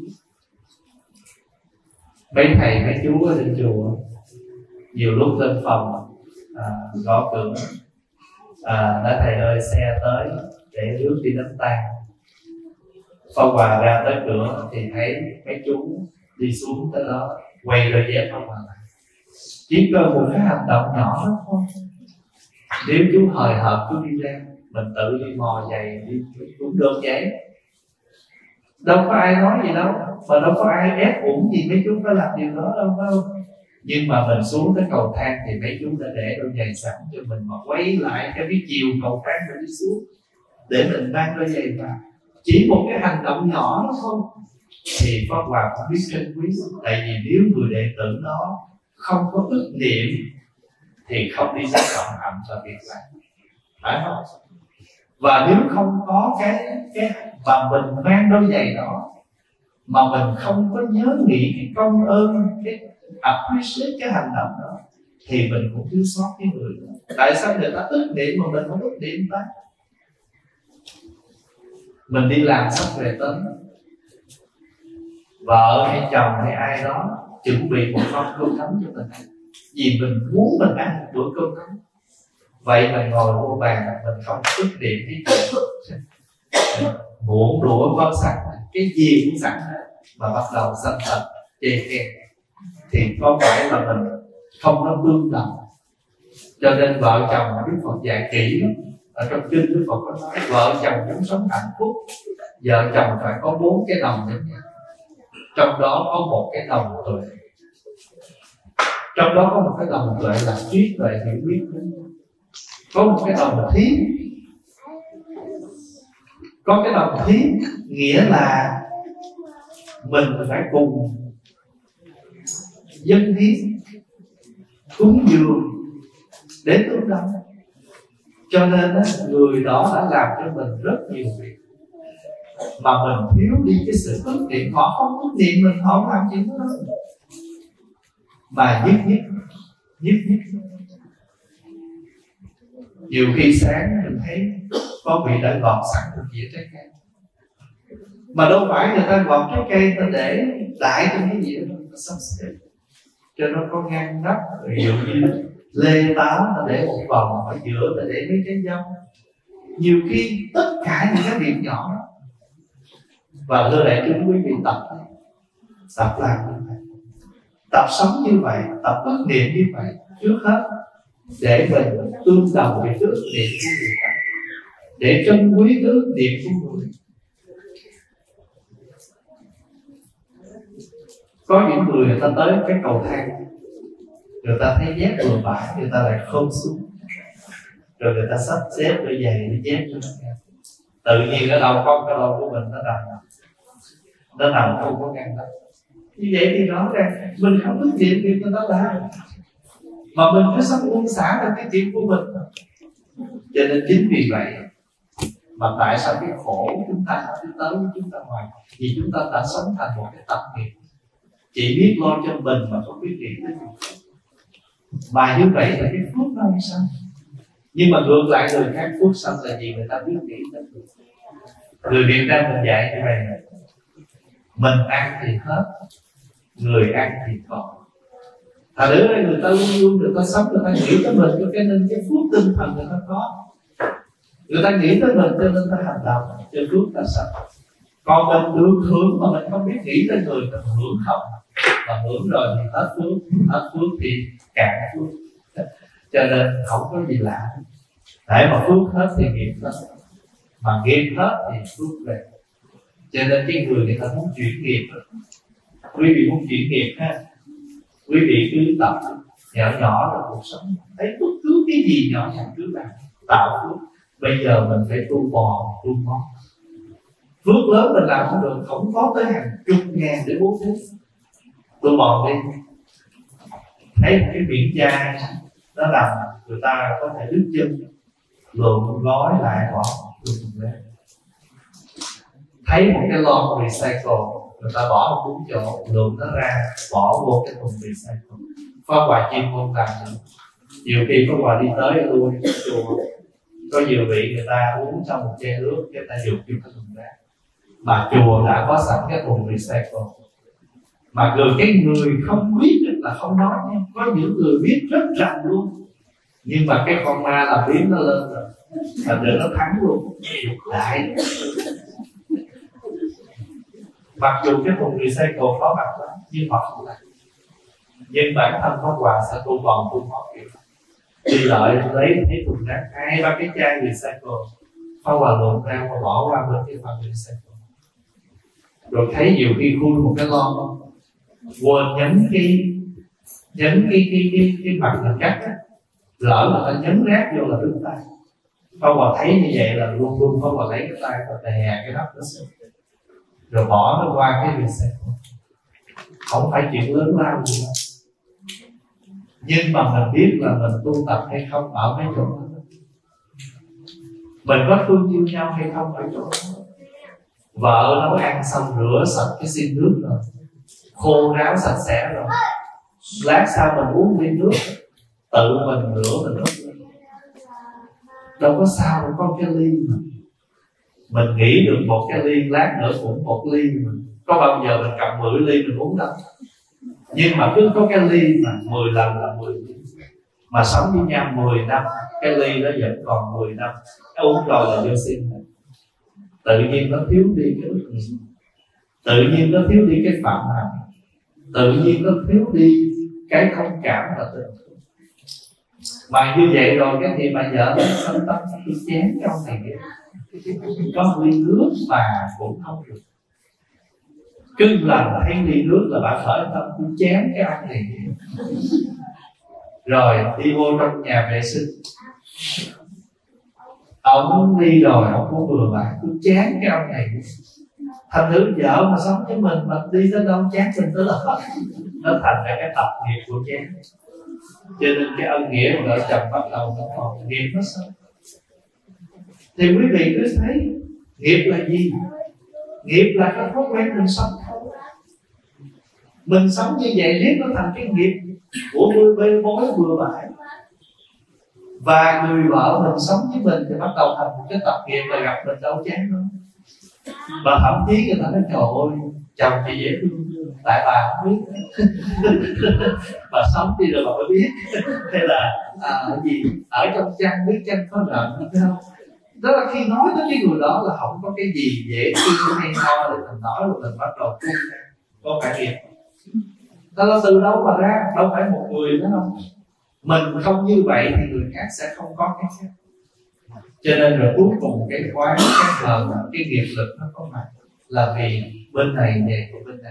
Mấy thầy mấy chú ở trên chùa nhiều lúc lên phòng à, gõ cửa à, nói thầy ơi xe tới để rước đi đám tang. Phong Hòa ra tới cửa thì thấy mấy chú đi xuống tới đó, quay đôi dép Phong Hòa lại. Chỉ cần một cái hành động nhỏ đó thôi, nếu chú hời hợt chú đi ra, mình tự đi mò giày đi cũng đơn giản, đâu có ai nói gì đâu, mà đâu có ai ép uổng gì mấy chú phải làm điều đó đâu, phải không? Nhưng mà mình xuống tới cầu thang thì mấy chú đã để đôi giày sẵn cho mình, mà quay lại cái cái chiều cầu thang mình đi xuống để mình mang đôi giày vào. Chỉ một cái hành động nhỏ đó thôi thì Pháp Hòa cũng biết trân quý. Tại vì nếu người đệ tử đó không có ước niệm thì không đi ra cộng hạnh cho việc làm, phải không? Và nếu không có cái cái và mình mang đôi giày đó mà mình không có nhớ nghĩ cái công ơn, cái appreciate cái hành động đó, thì mình cũng thiếu sót cái người đó. Tại sao người ta ước niệm mà mình không ước niệm ta? Mình đi làm sắp về tới, vợ hay chồng hay ai đó chuẩn bị một mâm cơm thấm cho mình ăn, vì mình muốn mình ăn một bữa cơm thấm. Vậy mình ngồi vô bàn mình không ước niệm cái chuyện muỗng đũa có sẵn, cái gì cũng sẵn mà bắt đầu sanh thật chê khen, thì có phải là mình không có tương đồng. Cho nên vợ chồng mà Đức Phật dạy kỹ lắm. Ở trong kinh Đức Phật có nói vợ chồng muốn sống hạnh phúc, vợ chồng phải có bốn cái đồng giống nhau, trong đó có một cái đồng tuệ. Trong đó có một cái đồng tuệ là trí tuệ hiểu biết, có một cái đồng thí. Có cái đồng thí nghĩa là mình phải cùng dân hiến cúng dường để tương đồng. Cho nên người đó đã làm cho mình rất nhiều việc mà mình thiếu đi cái sự ước niệm. Họ không ước niệm mình, họ không làm chuyện đó, mà nhất nhất nhất nhất. Nhiều khi sáng mình thấy có vị đã gọt sẵn một dĩa trái cây, mà đâu phải người ta gọt trái cây ta để đại trong cái dĩa đó, ta sắp xếp cho nó có ngăn nắp. Ví dụ như lê táo ta để một vòng, ở giữa ta để mấy trái dâu. Nhiều khi tất cả những cái việc nhỏ đó. Và thưa đại chúng quý vị tập tập làm như vậy, tập sống như vậy, tập ước niệm như vậy trước hết, để mình tương đồng với ước niệm của người ta, để trân quý ước niệm của người. Có những người người ta tới cái cầu thang, người ta thấy dép vừa phải, người ta lại không xuống, rồi người ta sắp xếp đôi giày để dép cho nó nghe. Tự nhiên ở đầu con cái đầu của mình nó nằm, nó nằm không có ngăn đó. Như vậy thì rõ ràng mình không ước niệm việc người ta làm, mà mình cứ sống buông xả là cái chuyện của mình. Cho nên chính vì vậy mà tại sao cái khổ chúng ta đi tới chúng ta ngoài, vì chúng ta đã sống thành một cái tập nghiệp chỉ biết lo cho mình mà không biết nghĩ tới người. Mà như vậy là cái phước nó không sao. Nhưng mà ngược lại người khác phước xong là gì, người ta biết nghĩ tới người. Người Việt Nam mình dạy như vậy này: mình ăn thì hết, người ăn thì còn. Thật nữ này người ta luôn luôn người ta sống, người ta nghĩ tới mình, cho nên cái phước tinh thần người ta có. Người ta nghĩ tới mình cho nên ta hành động, cho phước ta sạch. Còn mình được hưởng mà mình không biết nghĩ tới người, mình hưởng không, mà hưởng rồi thì hết phước, hết phước thì cạn phước. Cho nên không có gì lạ. Để mà phước hết thì nghiệp hết, mà nghiệp hết thì phước về. Cho nên cái người người ta muốn chuyển nghiệp, quý vị muốn chuyển nghiệp ha, quý vị cứ tập nhỏ nhỏ trong cuộc sống, thấy bất cứ cái gì nhỏ nhặt cứ làm tạo phước. Bây giờ mình phải tu bò tu món. Phước lớn mình làm không được, không có tới hàng chục ngàn để bố thí. Tu bò đi, thấy một cái miệng chai nó làm người ta có thể đứt chân, lượm gói lại bỏ dùng lên. Thấy một cái lon recycle, người ta bỏ một đúng chỗ, lượm nó ra bỏ vô cái thùng recycle. Pháp Hòa chuyên môn làm nữa. Nhiều khi Pháp Hòa đi tới lui chùa, có nhiều vị người ta uống trong một chai nước, người ta dùng vô cái thùng rác, mà chùa đã có sẵn cái thùng recycle. Mà người cái người không biết là không nói nha, có những người biết rất rành luôn, nhưng mà cái con ma làm biến nó lên rồi, là để nó thắng luôn. Đại mặc dù cái thùng recycle có mặt lắm, nhưng họ không làm. Nhưng bản thân Pháp Hòa sẽ tu vòng tu họ kiểu đi lợi lấy thấy thùng rác hai ba cái chai recycle, Pháp Hòa lộn ra và bỏ qua bên cái phần recycle. Rồi thấy nhiều khi khui một cái lon quên nhấn cái nhấn cái cái cái cái mặt mình cắt á, lỡ mà ta nhấn rác vô là đứt tay. Pháp Hòa thấy như vậy là luôn luôn Pháp Hòa lấy cái tay và đè cái nắp nó xuống, rồi bỏ nó qua cái recycle. Không phải chuyện lớn lao gì đâu, nhưng mà mình biết là mình tu tập hay không ở mấy chỗ đó, mình có thương yêu nhau hay không ở chỗ đó. Vợ nấu ăn xong rửa sạch cái xiên nước rồi, khô ráo sạch sẽ rồi, lát sau mình uống ly nước tự mình rửa mình uống, đâu có sao, đâu có cái ly mà mình nghĩ được một cái ly, lát nữa cũng một ly mà. Có bao giờ mình cầm mười ly mình uống đâu, nhưng mà cứ có cái ly mà mười lần là mười ly. Mà sống với nhau mười năm, cái ly nó vẫn còn mười năm, uống rồi là vô xin. Tự nhiên nó thiếu đi cái ước nguyện, tự nhiên nó thiếu đi cái phạm hạnh, tự nhiên nó thiếu đi cái thông cảm và tình thương. Mà như vậy rồi cái thì bà vợ nó sân tâm cái chén trong này có ly nước mà cũng không được. Cứ lần thấy ly nước là bà khởi tâm cũng chén cái ông này, rồi đi vô trong nhà vệ sinh, ông đi rồi ông cũng vừa lại cứ chán cái ông này. Thành nữ vợ mà sống với mình mà đi tới đâu chán mình tới là nó thành ra cái tập nghiệp của chán. Cho nên cái ân nghĩa của vợ chồng bắt đầu nó còn nghiệp nó sâu. Thì quý vị cứ thấy nghiệp là gì? Nghiệp là cái thói quen mình sống. Mình sống như vậy riết nó thành cái nghiệp của bê bê bối bừa bãi. Và người vợ mình sống với mình thì bắt đầu thành một cái tập nghiệp là gặp mình đâu chán nữa. Và thậm chí người ta nói trời ơi chồng chị dễ thương, tại bà không biết bà sống đi rồi bà mới biết. Hay là à, gì ở trong chăn biết chăn có rợn hay không. Đó là khi nói tới cái người đó là không có cái gì dễ thương hay ho để mình nói rồi mình bắt đầu cung ra có phải nghiệp. Đó là từ đâu mà ra, đâu phải một người nữa không. Mình không như vậy thì người khác sẽ không có cái khác. Cho nên rồi cuối cùng cái quán, cái hờn, cái nghiệp lực nó có mặt là vì bên này về của bên này.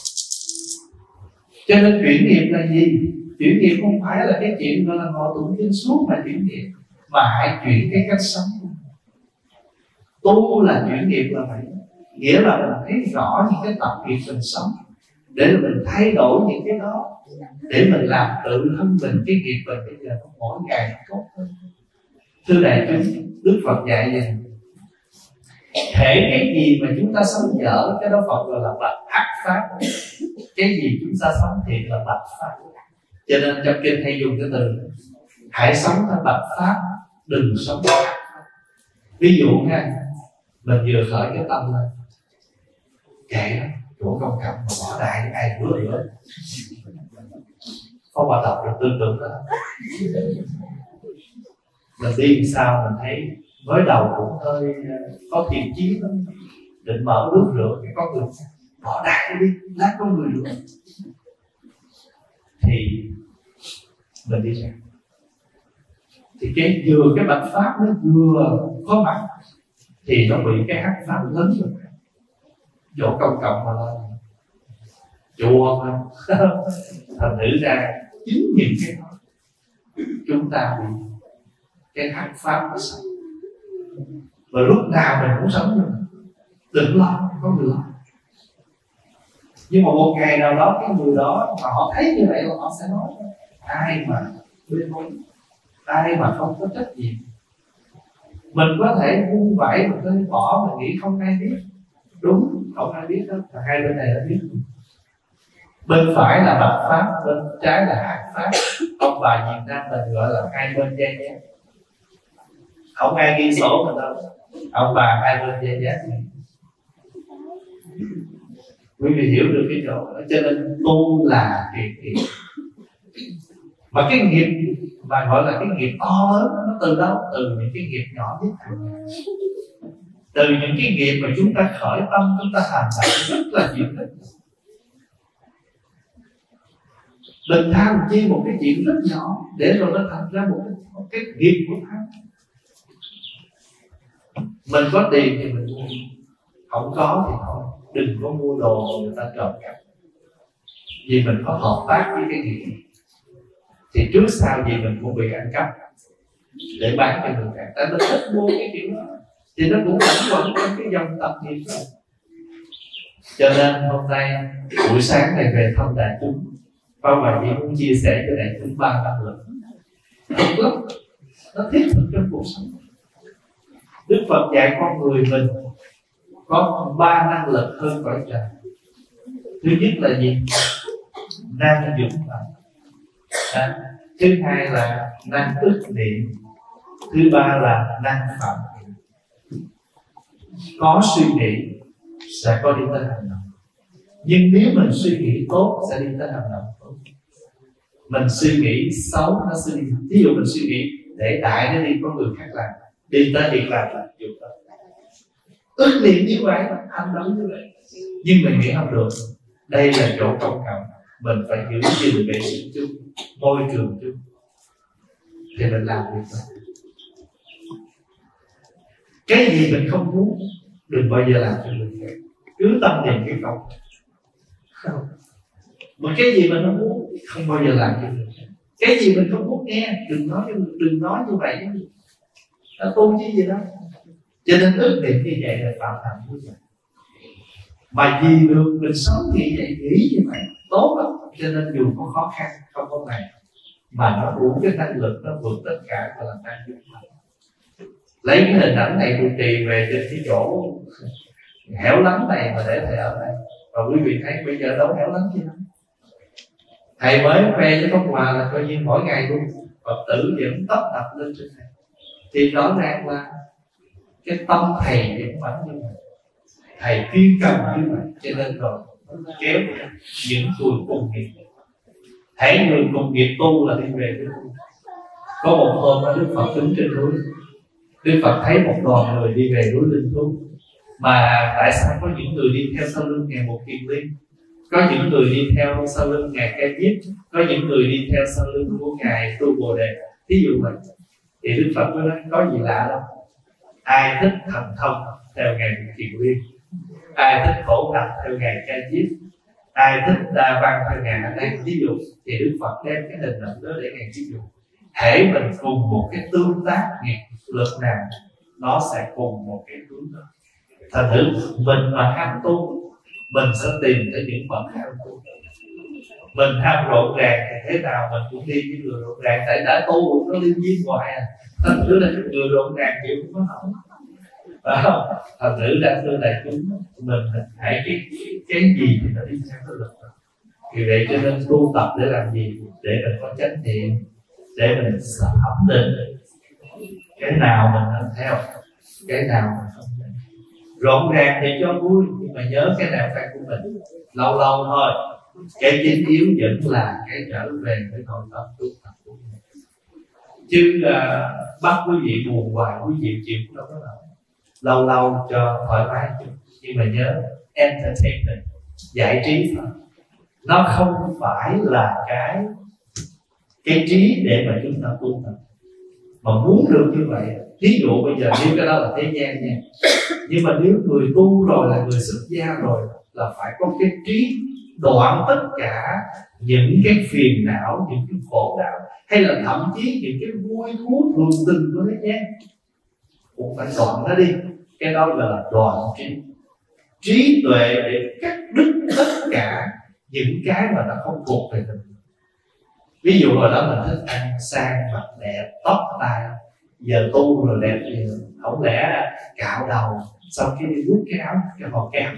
Cho nên chuyển nghiệp là gì? Chuyển nghiệp không phải là cái chuyện gọi là ngồi tụng kinh suốt mà chuyển nghiệp, mà hãy chuyển cái cách sống. Tu là chuyển nghiệp là vậy, nghĩa là mình thấy rõ những cái tập nghiệp mình sống để mình thay đổi những cái đó, để mình làm tự thân mình cái nghiệp mình bây giờ nó mỗi ngày nó tốt hơn. Thưa đại chúng, Đức Phật dạy vậy: thể cái gì mà chúng ta sống dở, cái đó Phật gọi là bạch ác pháp. Cái gì chúng ta sống thiện là bạch pháp. Cho nên trong kinh hay dùng cái từ hãy sống theo bạch pháp, đừng sống theo ác pháp. Ví dụ nha, mình vừa khởi cái tâm lên, kệ chỗ công cộng mà bỏ đại ai bữa nữa, không mà tập được tương tự đó. Mình đi sao mình thấy mới đầu cũng hơi có thiện chí lắm, định mở nước rửa cái con người bỏ đại đi, lát có người rửa thì mình đi ra, thì cái vừa cái bạch pháp nó vừa có mặt thì nó bị cái hắc pháp lớn rồi. Chỗ công cộng mà lên chùa mà thành nữ ra chính những cái đó chúng ta bị cái hắc pháp nó sống. Và lúc nào mình cũng sống rồi, đừng lo, có người lo. Nhưng mà một ngày nào đó cái người đó mà họ thấy như vậy là họ sẽ nói: ai mà bên mối, ai mà không có trách nhiệm. Mình có thể vung vẩy, mình có thể bỏ, mình nghĩ không ai biết. Đúng, không ai biết hết, và hai bên này đã biết. Bên phải là bạch pháp, bên trái là hắc pháp. Ông bà Việt Nam mình gọi là hai bên dây dắt. Không ai ghi sổ mình đâu, ông bà hai bên dây dắt. Quý vị hiểu được cái chỗ đó. Cho nên tu là việc nghiệp. Mà cái nghiệp mà gọi là cái nghiệp to lớn, nó từ đâu? Từ những cái nghiệp nhỏ nhất hàng ngày. Từ những cái nghiệp mà chúng ta khởi tâm, chúng ta hành động rất là nhiều rất. Đừng tham chi một cái chuyện rất nhỏ để rồi nó thành ra một cái, một cái nghiệp của tham. Mình có tiền thì mình mua, không có thì thôi. Đừng có mua đồ người ta trộm cắp, vì mình có hợp tác với cái nghiệp thì trước sau gì mình cũng bị ăn cắp để bán cho người khác. Tại mình thích mua cái kiểu đó thì nó cũng vẫn quẩn trong cái dòng tập nghiệp đó. Cho nên hôm nay buổi sáng này về thăm đại chúng, Pháp Hòa chỉ muốn chia sẻ cho đại chúng ba năng lực thật lắm, nó thiết thực trong cuộc sống. Đức Phật dạy con người mình có ba năng lực hơn cõi trời. Thứ nhất là gì? Năng dụng tâm. À, thứ hai là năng ức niệm. Thứ ba là năng phạm niệm. Có suy nghĩ sẽ có đi tới hành động. Nhưng nếu mình suy nghĩ tốt sẽ đi tới hành động tốt. Mình suy nghĩ xấu nó sẽ đi. Ví dụ mình suy nghĩ để đại nó đi có người khác làm, đi tới việc làm là dụng tâm. Ước niệm như vậy, hành động như vậy, nhưng mình nghĩ không được. Đây là chỗ công cộng, mình phải giữ gìn vệ sinh chung, môi trường chung, thì mình làm việc đó. Cái gì mình không muốn, đừng bao giờ làm cho người khác. Cứ tâm niệm cái câu không. Mà cái gì mình không muốn, không bao giờ làm cho người khác. Cái gì mình không muốn nghe, đừng nói đừng nói như vậy. Nó tu chứ gì đâu. Cho nên ước niệm như vậy là tạo thành như vậy. Mà vì được mình sống như vậy, nghĩ như vậy tốt lắm. Cho nên dù có khó khăn, không có này, mà nó đủ cái năng lực, nó vượt tất cả và làm năng dụng tâm. Lấy cái hình ảnh này trụ trì về trên cái chỗ hẻo lánh này mà để thầy ở đây. Và quý vị thấy bây giờ đâu hẻo lánh chứ đâu. Thầy mới khoe với Pháp Hòa là coi như mỗi ngày luôn Phật tử vẫn tấp nập lên trên này. Thì rõ ràng là cái tâm thầy vẫn mạnh như vậy, thầy chuyên cần như vậy, cho nên rồi kéo những người cùng nghiệp. Hãy người cùng nghiệp tu là đi về với tu. Có một hôm Đức Phật đứng trên núi, Đức Phật thấy một đoàn người đi về núi Linh Thú. Mà tại sao có những người đi theo sau lưng Ngài Một Kiền Liên, có những người đi theo sau lưng Ngài Ca Diếp, có những người đi theo sau lưng của Ngài Tu Bồ Đề, ví dụ vậy. Thì Đức Phật mới nói có gì lạ đâu. Ai thích thành thông theo Ngài Một Kiền Liên, ai thích khổ hạnh theo Ngài Ca Diếp, ai thích đa văn theo Ngài A Nan, ví dụ. Thì Đức Phật đem cái hình ảnh đó để Ngài ví dụ. Hễ mình cùng một cái tương tác nghiệp lực nào, nó sẽ cùng một cái hướng đó. Thành thử mình mà ham tu, mình sẽ tìm tới những bậc ham tu. Mình ham rộn ràng thì thế nào mình cũng đi với người rộn ràng, tại đã tu nó liên duyên hoài à. Thành thử là người rộn ràng chịu cũng có hỏng. Phải không? Thành thử ra thưa đại chúng, mình hãy cái cái gì thì nó đi theo cái lực. Vì vậy cho nên tu tập để làm gì? Để mình có chánh niệm, để mình thẩm định cái nào mình nên theo, cái nào mình không nên. Rộn ràng thì cho vui, nhưng mà nhớ cái nào phải của mình. Lâu lâu thôi. Cái chính yếu vẫn là cái trở về với nội tâm tu tập của mình. Chứ uh, bắt quý vị buồn hoài, quý vị chịu đâu có nổi. Lâu lâu cho thoải mái chút, nhưng mà nhớ entertainment, giải trí thôi. Nó không phải là cái cái trí để mà chúng ta tu tập. Mà muốn được như vậy, ví dụ bây giờ nếu cái đó là thế gian nha, nhưng mà nếu người tu rồi là người xuất gia rồi là phải có cái trí đoạn tất cả những cái phiền não, những cái khổ đau, hay là thậm chí những cái vui thú thường tình của thế gian, cũng phải đoạn nó đi. Cái đó gọi là đoạn trí. Trí tuệ để cắt đứt tất cả những cái mà nó không thuộc về mình. Ví dụ hồi đó mình thích ăn sang, mặt đẹp, tóc tai, giờ tu rồi đẹp thì không lẽ cạo đầu xong cái đi vuốt cái áo cái màu cam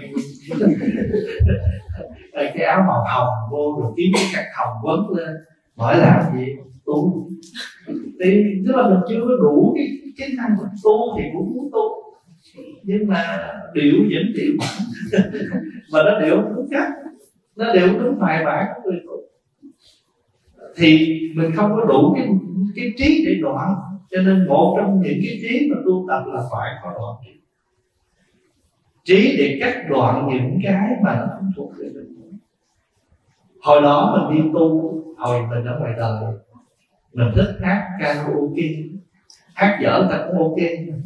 cái áo màu hồng vô rồi kiếm cái cắt hồng quấn lên, hỏi làm gì? Tu. Thì tức là mình chưa có đủ cái cái năng lực tu thì cũng muốn tu, nhưng mà điệu vẫn điệu mà nó điệu không đúng cách, nó điệu đúng bài bản của người tu, thì mình không có đủ cái cái trí để đoạn. Cho nên một trong những cái trí mà tu tập là phải có đoạn trí. Trí để cắt đoạn những cái mà nó không thuộc về mình. Hồi đó mình đi tu, hồi mình ở ngoài đời, mình thích hát karaoke, hát dở ta cũng ok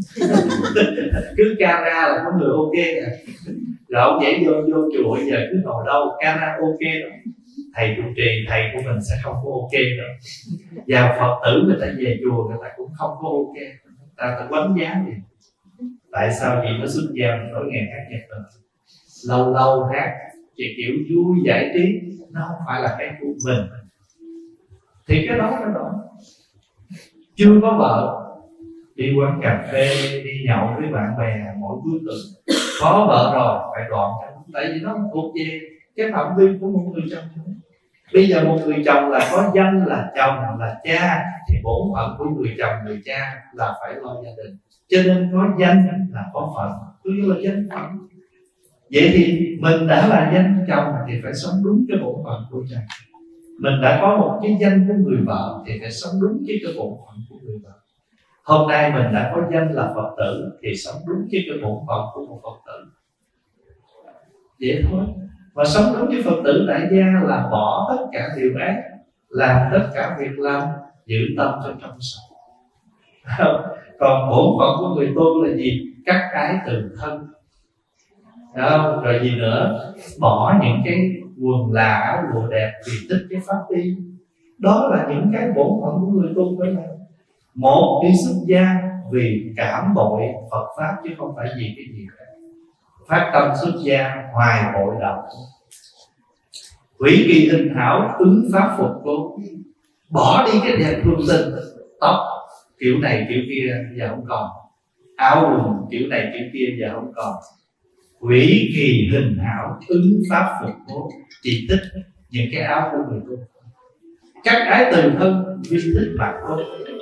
cứ kara là có người ok nè. Rồi ông nhảy vô vô chùa giờ cứ ngồi đâu karaoke đó, thầy trụ trì thầy của mình sẽ không có ok nữa. Vào Phật tử người ta về chùa người ta cũng không có ok, ta ta quánh giá gì. Tại sao chị nó xuất gia mình tối ngày hát nhạc rồi, lâu lâu hát chỉ kiểu vui giải trí, nó không phải là cái của mình. Thì cái đó cái đó chưa có vợ đi quán cà phê, đi nhậu với bạn bè mỗi cuối tuần. Có vợ rồi phải đoạn, tại vì nó không thuộc về cái phạm vi của một người chồng. Bây giờ một người chồng là có danh là chồng là cha, thì bổn phận của người chồng người cha là phải lo gia đình. Cho nên có danh là có phận, cứ là danh phận. Vậy thì mình đã là danh chồng thì phải sống đúng cái bổn phận của chồng. Mình đã có một cái danh của người vợ thì phải sống đúng với cái bổn phận của người vợ. Hôm nay mình đã có danh là Phật tử thì sống đúng với cái bổn phận của một Phật tử. Vậy thôi. Và sống đúng với Phật tử đại gia là bỏ tất cả điều ác, làm tất cả việc lành, giữ tâm cho trong sạch. Còn bổn phận của người tu là gì? Cắt ái từ thân. Đó, rồi gì nữa? Bỏ những cái quần là áo lụa đẹp vì thích cái pháp đi. Đó là những cái bổn phận của người tu phải làm. Một đi xuất gia vì cảm bội Phật pháp chứ không phải vì cái gì khác. Phát tâm xuất gia hoài bội đạo, hủy kỳ hình hảo ứng pháp phục cố. Bỏ đi cái đẹp phương tình, tóc kiểu này kiểu kia giờ không còn, áo quần kiểu này kiểu kia giờ không còn. Hủy kỳ hình hảo ứng pháp phục cố, chỉ thích những cái áo của người tu. Các ái từ thân vi thích bạc cố,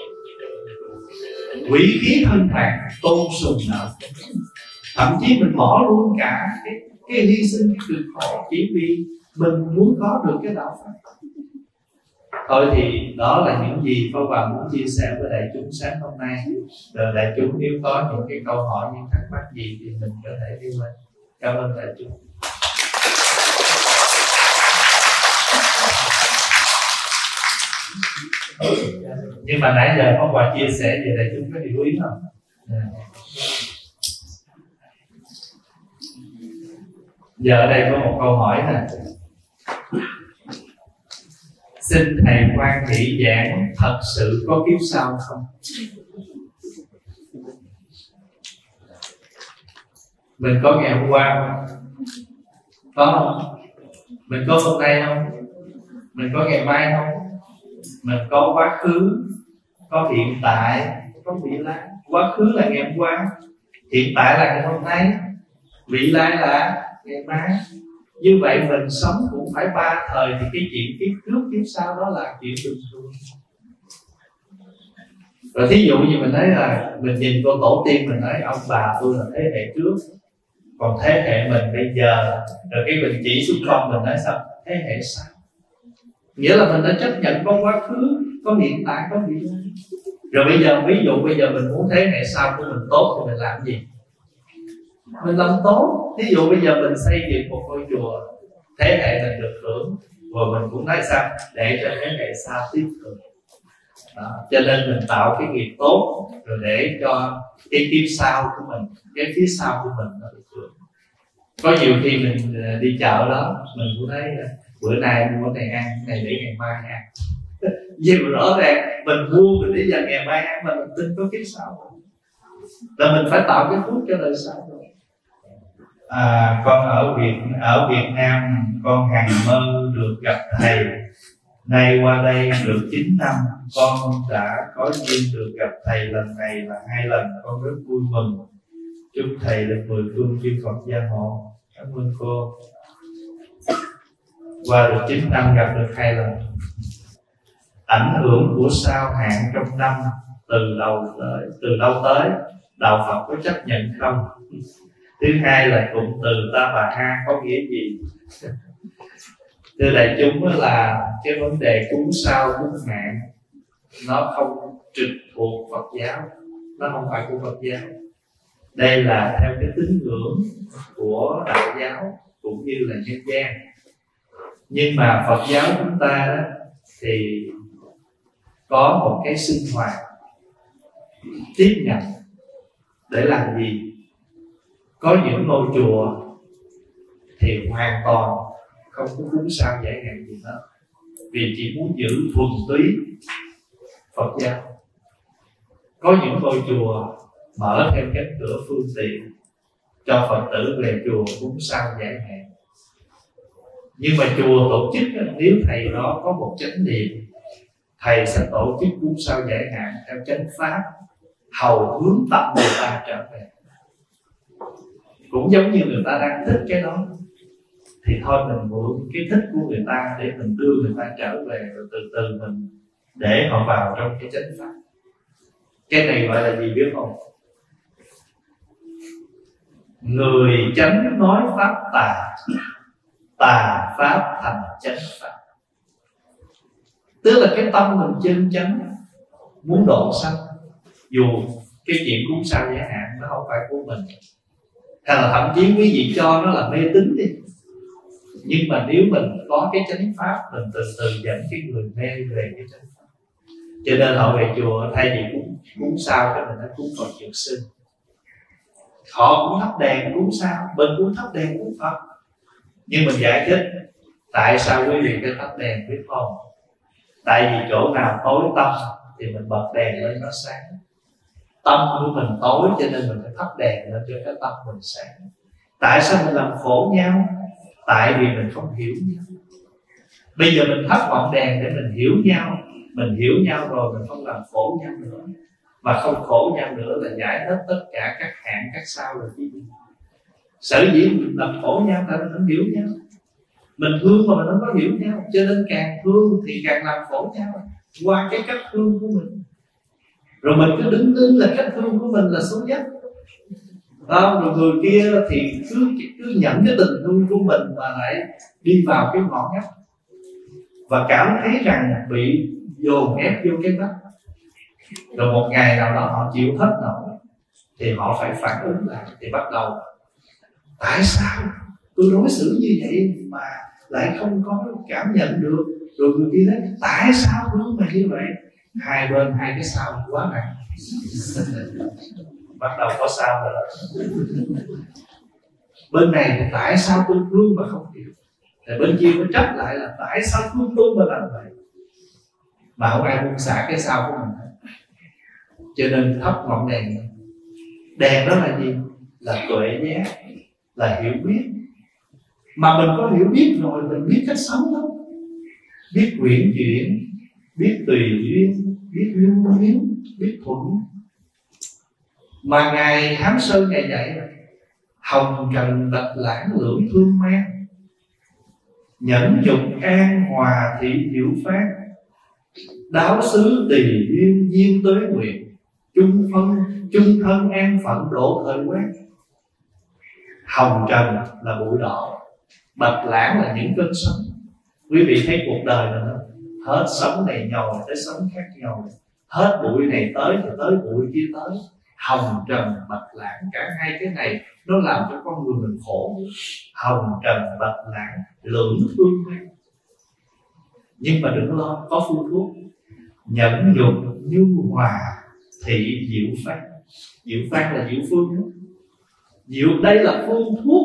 hủy khí thân phạt tôn sùng đạo. Thậm chí mình bỏ luôn cả cái, cái hy sinh, cái cực khổ chỉ vì mình muốn có được cái đạo pháp. Thôi thì đó là những gì Pháp Hòa muốn chia sẻ với đại chúng sáng hôm nay. Rồi đại chúng nếu có những cái câu hỏi, những thắc mắc gì thì mình có thể đi lên. Cảm ơn đại chúng. Nhưng mà nãy giờ Pháp Hòa chia sẻ về đại chúng có hiểu ý không? Yeah. Giờ ở đây có một câu hỏi nè. Xin thầy quan nghị giảng thật sự có kiếp sau không? Mình có ngày hôm qua không? Có không? Mình có hôm nay không? Mình có ngày mai không? Mình có quá khứ, có hiện tại, có vị lai. Quá khứ là ngày hôm qua, hiện tại là ngày hôm nay, vị lai là ngày mai. Như vậy mình sống cũng phải ba thời, thì cái chuyện kiếp trước kiếp sau đó là chuyện bình thường. Rồi thí dụ như mình nói là mình nhìn cô tổ tiên, mình nói ông bà tôi là thế hệ trước, còn thế hệ mình bây giờ, rồi cái mình chỉ xuống con mình nói sao thế hệ sau. Nghĩa là mình đã chấp nhận có quá khứ, có hiện tại, có vị lai. Rồi bây giờ ví dụ bây giờ mình muốn thế hệ sau của mình tốt thì mình làm gì? Mình làm tốt. Ví dụ bây giờ mình xây dựng một ngôi chùa, thế hệ mình được hưởng, rồi mình cũng nói sao để cho thế hệ sau tiếp tục. Đó. Cho nên mình tạo cái nghiệp tốt rồi để cho cái kiếp sau của mình, cái phía sau của mình nó được hưởng. Có nhiều khi mình đi chợ đó, mình cũng thấy bữa nay mua cái này ăn, cái này để ngày mai ăn. Nhưng mà rõ ràng mình mua mình để dành ngày mai ăn mà mình tin có kiếp sau, là mình phải tạo cái phước cho đời sau rồi. À, con ở Việt ở Việt Nam, con hằng mơ được gặp thầy. Nay qua đây được chín năm, con đã có duyên được gặp thầy lần này và hai lần, con rất vui mừng. Chúc thầy được mười phương chư Phật gia hộ. Cảm ơn cô. Qua được chín năm gặp được hai lần. Ảnh hưởng của sao hạn trong năm từ đầu tới từ đâu tới, đạo Phật có chấp nhận không? Thứ hai là cụm từ ta bà ha có nghĩa gì? Thưa đại chúng, là cái vấn đề cúng sao cúng mạng nó không trực thuộc Phật giáo, nó không phải của Phật giáo. Đây là theo cái tín ngưỡng của đạo giáo cũng như là nhân gian. Nhưng mà Phật giáo chúng ta đó, thì có một cái sinh hoạt tiếp nhận để làm gì? Có những ngôi chùa thì hoàn toàn không có cúng sao giải hạn gì hết, vì chỉ muốn giữ thuần túy Phật giáo. Có những ngôi chùa mở thêm cánh cửa phương tiện cho Phật tử về chùa cúng sao giải hạn. Nhưng mà chùa tổ chức, nếu thầy đó có một chánh niệm, thầy sẽ tổ chức cúng sao giải hạn theo chánh pháp, hầu hướng tâm người ta trở về. Cũng giống như người ta đang thích cái đó, thì thôi mình mượn cái thích của người ta để mình đưa người ta trở về, rồi từ từ mình để họ vào trong cái chánh pháp. Cái này gọi là gì biết không? Người chánh nói pháp tà, tà pháp thành chánh pháp. Tức là cái tâm mình chân chánh, muốn độ sanh, dù cái chuyện cúng sao giải hạn nó không phải của mình, hay là thậm chí quý vị cho nó là mê tín đi, nhưng mà nếu mình có cái chánh pháp, mình từ từ dẫn cái người mê về cái chánh pháp. Cho nên họ về chùa thay vì cúng cúng sao cho mình đã cúng Phật Dược Sinh, họ cũng thắp đèn cúng sao, mình cũng thắp đèn cúng Phật. Nhưng mình giải thích tại sao quý vị phải thắp đèn biết không? Tại vì chỗ nào tối tâm thì mình bật đèn lên nó sáng. Tâm của mình tối cho nên mình phải thắp đèn lên cho cái tâm mình sáng. Tại sao mình làm khổ nhau? Tại vì mình không hiểu nhau. Bây giờ mình thắp ngọn đèn để mình hiểu nhau. Mình hiểu nhau rồi mình không làm khổ nhau nữa. Mà không khổ nhau nữa là giải hết tất cả các hạn các sao rồi chứ. Sở dĩ mình làm khổ nhau tại mình không hiểu nhau. Mình thương mà mình không có hiểu nhau, cho nên càng thương thì càng làm khổ nhau qua cái cách thương của mình. Rồi mình cứ đứng đứng là cách thương của mình là xấu nhất. À, rồi người kia thì cứ, cứ nhận cái tình thương của mình mà lại đi vào cái ngõ ngách và cảm thấy rằng bị dồn ép vô cái vách. Rồi một ngày nào đó họ chịu hết nổi thì họ phải phản ứng lại, thì bắt đầu tại sao tôi đối xử như vậy mà lại không có cảm nhận được. Rồi người kia nói tại sao thương mà như vậy. Hai bên hai cái sao quá nặng bắt đầu có sao rồi. Bên này thì tại sao tôi thương mà không hiểu, thì bên kia mới trách lại là tại sao thương tôi mà làm vậy. Mà không ai buông xả cái sao của mình. Cho nên thắp ngọn đèn. Đèn đó là gì? Là tuệ giác, là hiểu biết. Mà mình có hiểu biết rồi, mình biết cách sống đó, biết quyển chuyển, biết tùy duyên, biết nhu hiếu, biết thuận. Mà Ngài Hám Sơn Ngài dạy hồng trần bạch lãng lưỡng thương mang, nhẫn dục an hòa thị diệu phát, đáo xứ tùy duyên duyên tới nguyện, chung phân chung thân an phận độ thời quán. Hồng trần là bụi đỏ, bạch lãng là những cơn sóng. Quý vị thấy cuộc đời này không? Hết sóng này nhồi tới sóng khác nhồi, hết bụi này tới thì tới bụi kia tới. Hồng trần bạch lãng, cả hai cái này nó làm cho con người mình khổ. Hồng trần bạch lãng lưỡng thương mang. Nhưng mà đừng lo, có phương thuốc. Nhẫn nhục nhu hòa thị diệu phát. Diệu phát là diệu phương đó. Diệu đây là phương thuốc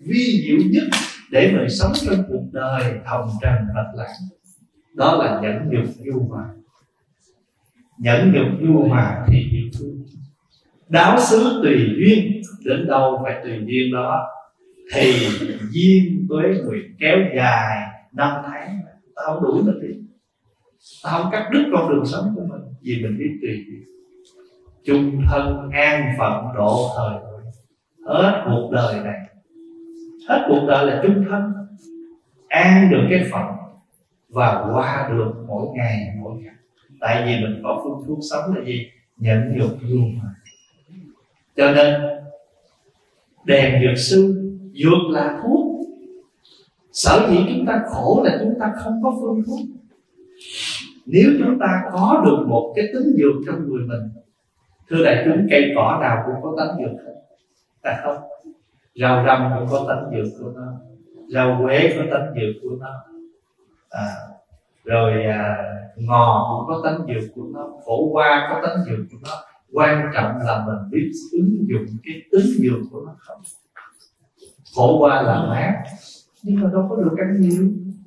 vi diệu nhất để mình sống trong cuộc đời hồng trần bạch lạc. Đó là nhẫn nhục nhu hòa. Nhẫn nhục nhu hòa thì diệu phương. Đáo xứ tùy duyên, đến đâu phải tùy duyên đó. Thì duyên tuế nguyện kéo dài năm tháng, ta không đuổi mình đi, ta không cắt đứt con đường sống của mình, vì mình biết tùy duyên. Chung thân an phận độ thời hội, hết cuộc đời này, hết cuộc đời là chung thân, an được cái phận và qua được mỗi ngày mỗi ngày. Tại vì mình có phương thuốc sống là gì? Nhẫn nhục nhu hòa. Cho nên đèn dược sư, dược là thuốc. Sở dĩ chúng ta khổ là chúng ta không có phương thuốc. Nếu chúng ta có được một cái tính dược trong người mình, thưa đại chúng, cây cỏ nào cũng có tánh dược hết, ta không? Rau răm cũng có tánh dược của nó, rau quế có tánh dược của nó, à, rồi à, ngò cũng có tánh dược của nó, khổ qua có tánh dược của nó. Quan trọng là mình biết ứng dụng cái tính dược của nó không. Khổ qua là mát, nhưng mà đâu có được ăn nhiều.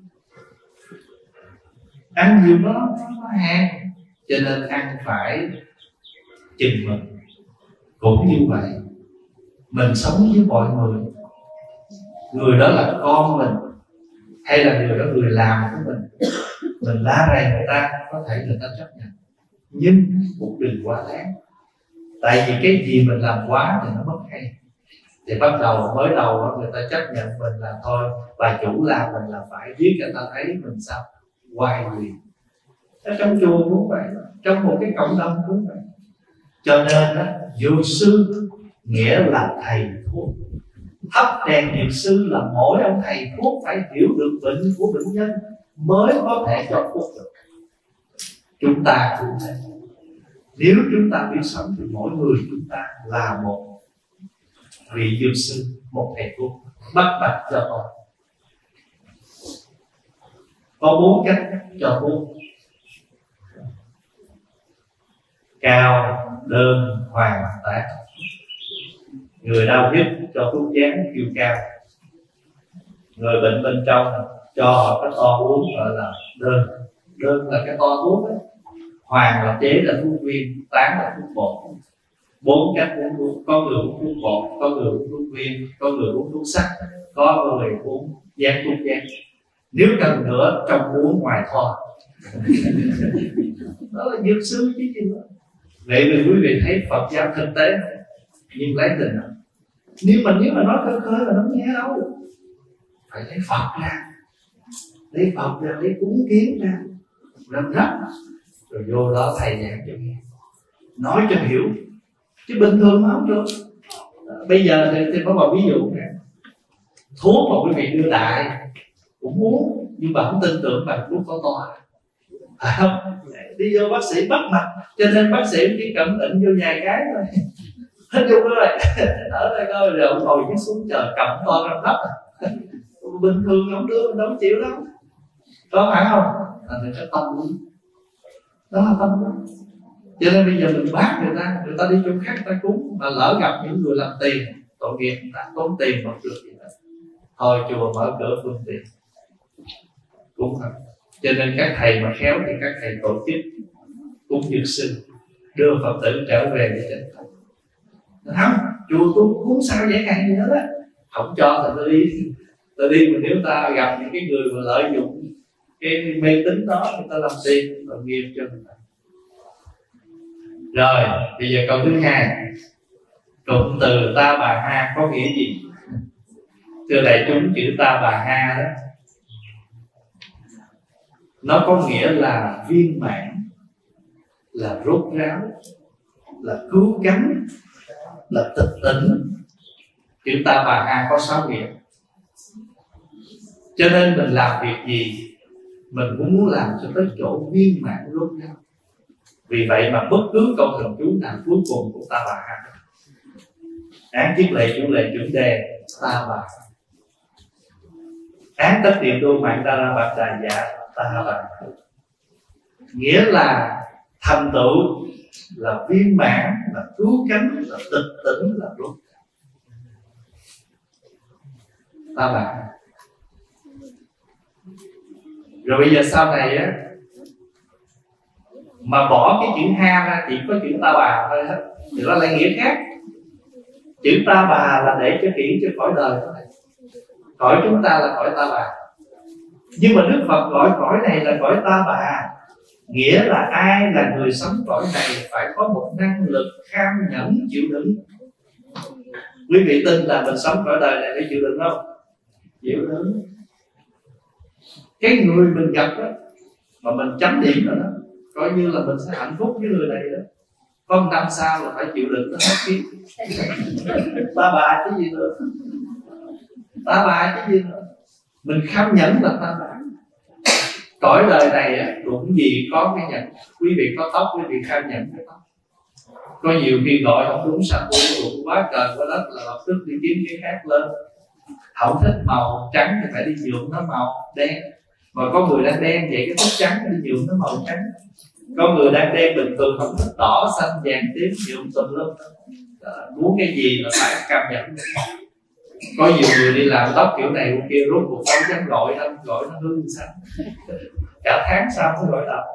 Ăn nhiều nó nó hàng, cho nên ăn phải chừng mực. Cũng như vậy, mình sống với mọi người, người đó là con mình hay là người đó người làm của mình, mình la rầy người ta, có thể người ta chấp nhận, nhưng cũng đừng quá đáng. Tại vì cái gì mình làm quá thì nó mất hay. Thì bắt đầu mới đầu người ta chấp nhận mình là thôi, bà chủ làm mình là phải, biết người ta thấy mình sao hoài quyền. Ở trong chùa cũng vậy, trong một cái cộng đồng cũng vậy. Cho nên đó, dược sư nghĩa là thầy thuốc. Thắp đèn dược sư là mỗi ông thầy thuốc phải hiểu được bệnh của bệnh nhân mới có thể cho thuốc được. Chúng ta cũng thế. Nếu chúng ta biết sống thì mỗi người chúng ta là một vị dược sư, một thầy thuốc. Bắt bạch cho tôi có bốn cách cho thuốc: cao, đơn, hoàng, tát. Người đau nhức cho thuốc dán kêu cao, người bệnh bên trong cho họ cái to uống gọi là đơn. Đơn là cái to thuốc ấy. Hoàng là chế là thuốc viên, tán là thuốc bột. Bốn cách uống thuốc: có người uống thuốc bột, có người uống thuốc viên, có người uống thuốc sắc, có người uống dán thuốc dán. Nếu cần nữa trong uống ngoài thoa. Đó là dược sư chứ gì nữa. Vậy vì quý vị thấy Phật giáo thực tế này, nhưng lấy tình nào. Nếu mà nếu mà nói khơi khơi là nó nghe đâu, phải lấy Phật ra, lấy Phật ra, lấy cúng kiến ra, răm rắp, rồi vô đó thầy giảng cho nghe, nói cho hiểu. Chứ bình thường mà không được. Bây giờ thì, thì có một ví dụ nè, thuốc mà quý vị đưa đại cũng muốn, nhưng mà không tin tưởng bằng thuốc có to, phải không? Đi vô bác sĩ bắt mạch, cho nên bác sĩ chỉ cầm định vô vài cái thôi. Hết chung rồi, ở đây coi rồi ông ngồi cái xuống trời cầm to răm rắp. Bình thường ông đưa mình đâu chịu đâu, có phải không? Là người ta tâm lý, đó là tâm lý. Cho nên bây giờ mình bắt người ta, người ta đi chỗ khác người ta cúng, mà lỡ gặp những người làm tiền, tội nghiệp người ta tốn tiền một được gì đó. Thôi chùa mở cửa phương tiện cúng không. Cho nên các thầy mà khéo thì các thầy tổ chức cúng dược sư, đưa Phật tử trở về để chân thật. Không, chùa tôi cúng sao dễ dàng gì hết á, không cho thì tôi đi. Tôi đi mà nếu ta gặp những cái người mà lợi dụng cái mê tín đó, người ta làm tiền, tội nghiệp cho người ta. Rồi, bây giờ câu thứ hai, cụm từ ta bà ha có nghĩa gì? Thưa đại chúng, chữ ta bà ha đó, nó có nghĩa là viên mãn, là rốt ráo, là cứu cánh, là tịch tỉnh. Chữ ta bà ha có sáu nghĩa. Cho nên mình làm việc gì mình cũng muốn làm cho tới chỗ viên mãn rốt ráo. Vì vậy mà bất cứ câu thần chú nào cuối cùng của ta bà ha, án chiết lệ chủ lệ trưởng đề ta bà, án tất tiệm đô mạng ta ra bạc đà dạ ta bà, nghĩa là thành tựu, là viên mãn, là cứu cánh, là tịch tỉnh, là rốt. ta bà. Rồi bây giờ sau này á, mà bỏ cái chữ ha ra, chỉ có chữ ta bà thôi hết, thì nó lại nghĩa khác. Chữ ta bà là để cho kỹ cho cõi đời thôi, cõi chúng ta là cõi ta bà. Nhưng mà Đức Phật gọi cõi này là cõi ta bà, nghĩa là ai là người sống cõi này phải có một năng lực kham nhẫn chịu đựng. Quý vị tin là mình sống cõi đời này để chịu đựng không? Chịu đựng. Cái người mình gặp đó, mà mình chấm điểm rồi đó, coi như là mình sẽ hạnh phúc với người này đó. Có một năm sau là phải chịu đựng nó hết kiếp. Ta bà chứ gì nữa, ta bà chứ gì nữa. Mình kham nhẫn là ta bà. Cõi đời này á, đụng gì có cái nhẫn. Quý vị có tóc, quý vị kham nhẫn cái tóc. Có nhiều khi gọi không đúng shampoo, đụng quá trời quá đất là lập tức đi kiếm cái khác lên. Không thích màu trắng thì phải đi nhuộm nó màu đen. Mà có người đang đen vậy cái tóc trắng đi nhuộm nó màu trắng. Có người đang đen bình thường không thích đỏ xanh vàng tím nhuộm tùm lum. Muốn cái gì là phải cam nhẫn. Có nhiều người đi làm tóc kiểu này kiểu kia rốt cuộc không dám gọi đâu, gọi nó hư xanh. Cả tháng sau mới gọi tập.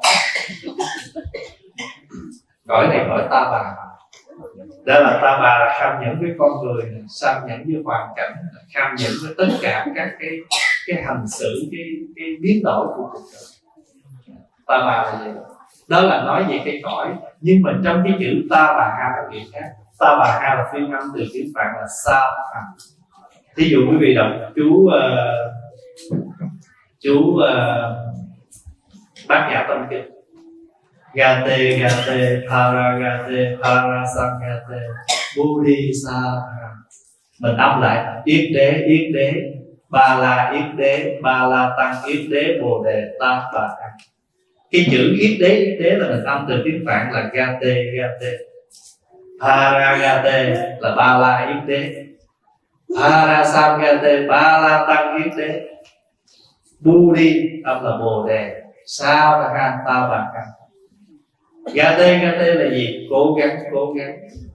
Gọi này gọi ta bà. Đó là ta bà là kham nhẫn với con người, kham nhẫn với hoàn cảnh, kham nhẫn với tất cả các cái cái hành xử, cái cái biến đổi của cuộc đời. Ta bà là gì? Đó là nói về cái cõi. Nhưng mà trong cái chữ ta bà ha là chuyện khác. Ta bà ha là phiên âm từ tiếng Phạn là sa phàm. Thí dụ quý vị đọc chú uh, chú uh, Bát Nhã Tâm Kinh. Gate gate para gate para sang gate buddhi sa. Mình âm lại yết đế yết đế ba la yết đế ba la tăng yết đế bồ đề ta bà ha. Cái chữ yết đế yết đế là mình âm từ tiếng Phạn là gate gate. Para gate là ba la yết đế. Parasamgate ba la tăng yết đế. Buddhi âm là bồ đề. Sao là ha ta bà ha. Gate gate là gì? Cố gắng cố gắng.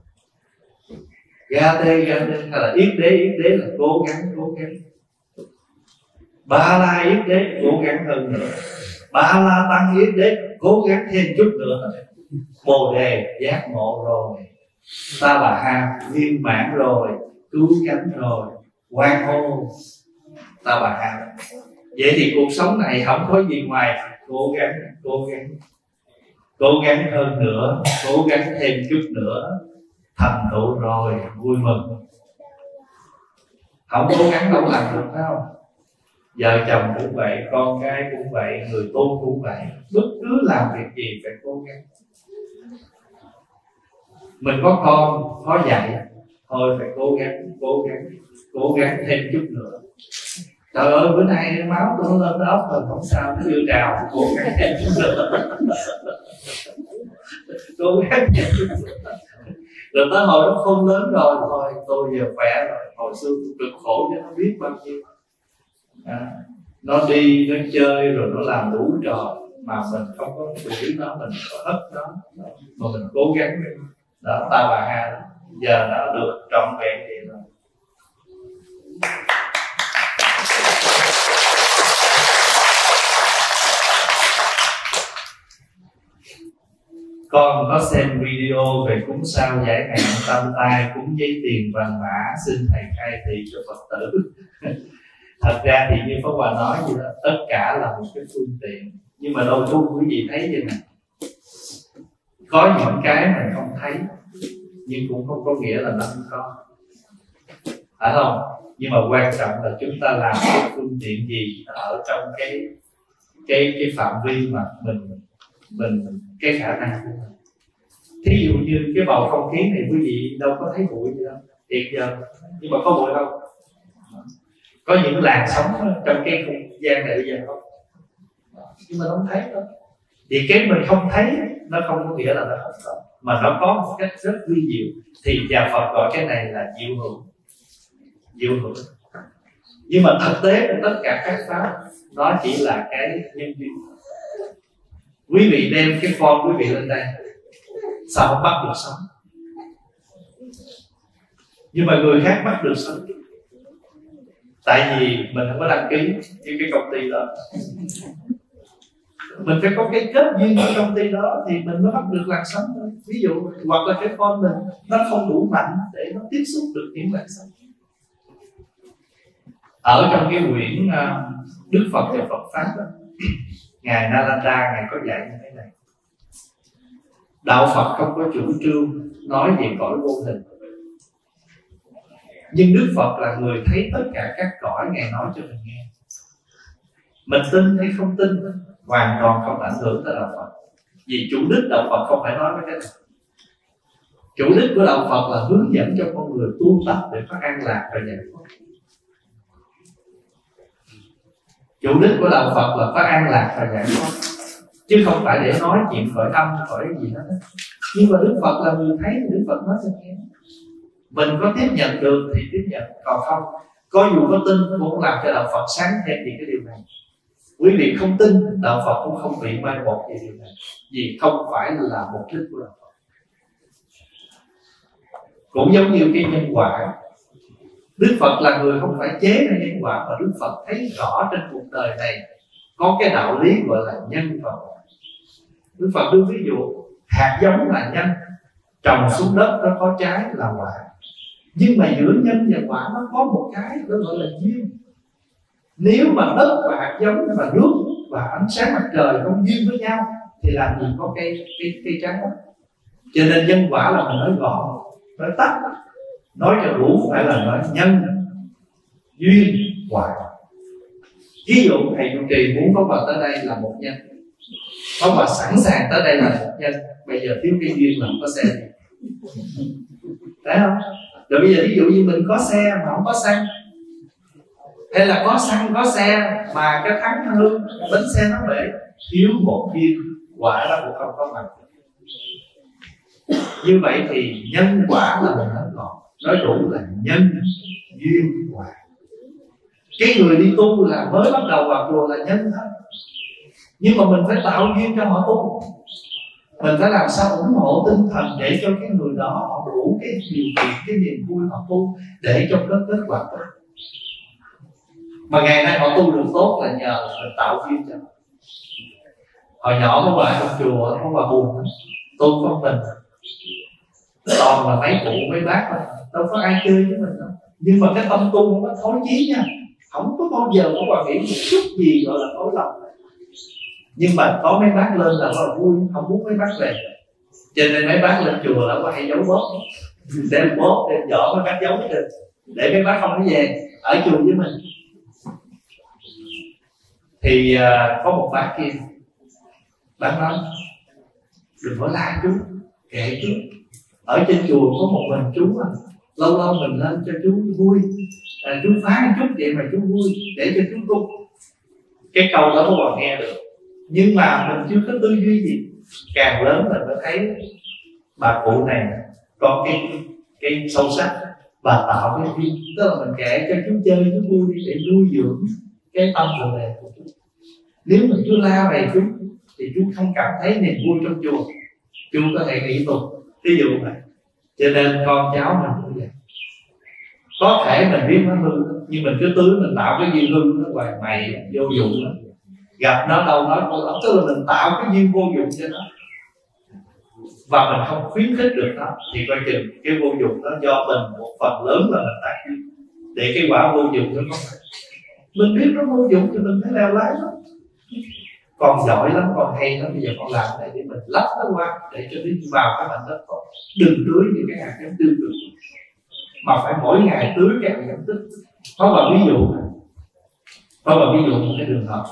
Gate gate hay là yết đế yết đế là cố gắng cố gắng. Ba la yết đế cố gắng hơn nữa. Ba la tăng yết đế cố gắng thêm chút nữa. Bồ đề giác ngộ rồi. Ta bà ha viên mãn rồi, cứu cánh rồi, quan hô. Ta bà ha. Vậy thì cuộc sống này không có gì ngoài cố gắng, cố gắng, cố gắng hơn nữa, cố gắng thêm chút nữa, thành tựu rồi, vui mừng. Không cố gắng đâu làm được phải không? Vợ chồng cũng vậy, con cái cũng vậy, người tu cũng vậy. Bất cứ làm việc gì phải cố gắng. Mình có con, có dạy, thôi phải cố gắng, cố gắng, cố gắng thêm chút nữa. Trời ơi, bữa nay máu tôi nó lên tới ốc rồi, không sao, nó đưa trào, cố gắng thêm chút nữa. Cố gắng thêm chút nữa. Rồi tới hồi nó không lớn rồi, thôi tôi giờ khỏe rồi, hồi xưa tôi cực khổ cho nó biết bao nhiêu. À, nó đi, nó chơi rồi nó làm đủ trò, mà mình không có xử nó, mình có hất nó, mà mình cố gắng với nó. Đó, ta bà ha đó. Giờ đã được trọn vẹn vậy rồi. Con có xem video về cúng sao giải hạn tam tai, cúng giấy tiền vàng mã, xin thầy khai thị cho Phật tử. Thật ra thì như Pháp Hòa nói vậy đó, tất cả là một cái phương tiện. Nhưng mà đôi lúc quý vị thấy vậy nè, có những cái mình không thấy, nhưng cũng không có nghĩa là nó không có, phải không? Nhưng mà quan trọng là chúng ta làm cái phương tiện gì ở trong cái cái cái phạm vi mà mình mình cái khả năng của mình. Thí dụ như cái bầu không khí này quý vị đâu có thấy bụi gì đâu, thiệt giờ, nhưng mà có bụi không? Có những làn sóng trong cái không gian này bây giờ không, nhưng mà không thấy đâu. Thì cái mình không thấy nó không có nghĩa là nó không có, mà nó có một cách rất vi diệu. Thì nhà Phật gọi cái này là diệu hữu, diệu hữu. Nhưng mà thực tế của tất cả các pháp nó chỉ là cái nhân duyên. Quý vị đem cái form quý vị lên đây, sao không bắt được sống? Nhưng mà người khác bắt được sống. Tại vì mình không có đăng ký như cái công ty đó. Mình phải có cái kết duyên với công ty đó thì mình mới bắt được làn sóng thôi. Ví dụ hoặc là cái phone mình nó không đủ mạnh để nó tiếp xúc được những làn sóng. Ở trong cái quyển uh, Đức Phật và Phật Pháp đó, Ngài Nalanda Ngài có dạy như thế này: đạo Phật không có chủ trương nói về cõi vô hình, nhưng Đức Phật là người thấy tất cả các cõi, Ngài nói cho mình nghe. Mình tin hay không tin hoàn toàn không ảnh hưởng tới đạo Phật, vì chủ đích đạo Phật không phải nói với cái này. Chủ đích của đạo Phật là hướng dẫn cho con người tu tập để có an lạc và giải thoát. Chủ đích của đạo Phật là có an lạc và giải thoát, chứ không phải để nói chuyện cõi âm cõi gì đó. Nhưng mà Đức Phật là người thấy, Đức Phật nói cho nghe. Mình có tiếp nhận được thì tiếp nhận, còn không, có dù có tin cũng không làm cho đạo Phật sáng thêm vì cái điều này. Quý vị không tin, đạo Phật cũng không bị mai một về điều này, vì không phải là mục đích của đạo Phật. Cũng giống như cái nhân quả, Đức Phật là người không phải chế ra nhân quả, mà Đức Phật thấy rõ trên cuộc đời này có cái đạo lý gọi là nhân và quả. Đức Phật đưa ví dụ, hạt giống là nhân, trồng xuống đất nó có trái là quả. Nhưng mà giữa nhân và quả nó có một cái nó gọi là duyên. Nếu mà đất và hạt giống và nước và ánh sáng mặt trời không duyên với nhau thì làm gì có cây cây cây trái đó. Cho nên nhân quả là mình nói gọn, nói tắt, nói cho đủ phải là nói nhân duyên quả. Ví dụ thầy trụ trì muốn có bà tới đây là một nhân, có bà sẵn sàng tới đây là một nhân. Bây giờ thiếu cái duyên là không có xe gì, thấy không? Rồi bây giờ ví dụ như mình có xe mà không có xăng, hay là có xăng có xe mà cái thắng nó hư, bánh xe nó bể, thiếu một duyên, quả đó cũng không có mặt. Như vậy thì nhân quả là mình nói gọn, nói đủ là nhân duyên quả. Cái người đi tu là mới bắt đầu vào chùa là nhân thôi, nhưng mà mình phải tạo duyên cho họ tu. Mình phải làm sao ủng hộ tinh thần để cho cái người đó họ đủ cái điều kiện, cái niềm vui họ tu để cho có kết quả tốt. Mà ngày nay họ tu được tốt là nhờ mình tạo duyên cho họ. Hồi nhỏ có bà trong chùa, có bà buồn tu con mình, toàn là mấy cụ mấy bác thôi, đâu có ai chơi với mình đâu. Nhưng mà cái tâm tu không có thối chí nha, không có bao giờ có bà nghĩ một chút gì gọi là thối lòng. Nhưng mà có mấy bác lên là rất là vui, không muốn mấy bác về. Cho nên mấy bác lên chùa là có hay giấu bóp, đem bóp, đem giỏ mấy bác giấu được, để mấy bác không có về ở chùa với mình. Thì uh, có một bác kia, bác nói đừng có la chú, kệ chú, ở trên chùa có một mình chú à, lâu lâu mình lên cho chú vui, à, chú phá chút vậy mà chú vui để cho chú tu. Cái câu đó có còn nghe được, nhưng mà mình chưa có tư duy gì. Càng lớn mình mới thấy bà cụ này có cái cái sâu sắc, bà tạo cái duyên, tức là mình kể cho chú chơi chú vui đi để nuôi dưỡng cái tâm bồ đề của chú. Nếu mình cứ la về chú thì chú không cảm thấy niềm vui trong chùa, chú có thể nghỉ tu, ví dụ vậy. Cho nên con cháu mình cũng vậy, có thể mình biết nó hư, nhưng mình cứ tưới mình tạo cái duyên hư nó hoài mày vô dụng lắm. Gặp nó đâu nói cô lắm, tức là mình tạo cái duyên vô dụng cho nó và mình không khuyến khích được nó, thì coi chừng cái vô dụng đó do mình một phần lớn là mình tác duyên để cái quả vô dụng nó có. Mình biết nó vô dụng thì mình phải leo lái nó. Con giỏi lắm, con hay lắm, bây giờ con làm này để mình lắp nó qua để cho nó vào cái mảnh đất tốt. Đừng tưới những cái hạt giống tiêu cực, mà phải mỗi ngày tưới cái hạt giống tích. Có một ví dụ, có một ví dụ một cái trường hợp.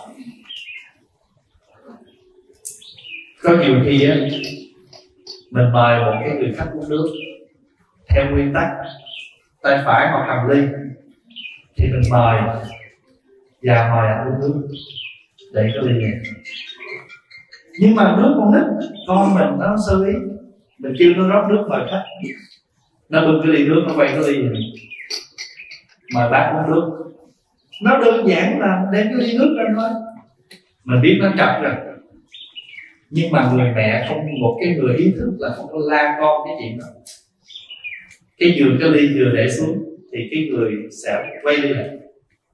Có nhiều khi á, mình mời một cái người khách uống nước theo nguyên tắc tay phải hoặc cầm ly, thì mình mời và mời anh uống nước để cái ly này. Nhưng mà nước con nít, con mình nó sơ ý, mình kêu nó rót nước mời khách, nó bưng cái ly nước, nó quay cái ly này mời bác uống nước. Nó đơn giản là đem cái ly nước ra thôi, mình biết nó chậm rồi. Nhưng mà người mẹ không, một cái người ý thức là không có la con cái chuyện đó. Cái vừa cái ly vừa để xuống thì cái người sẽ quay ly lại,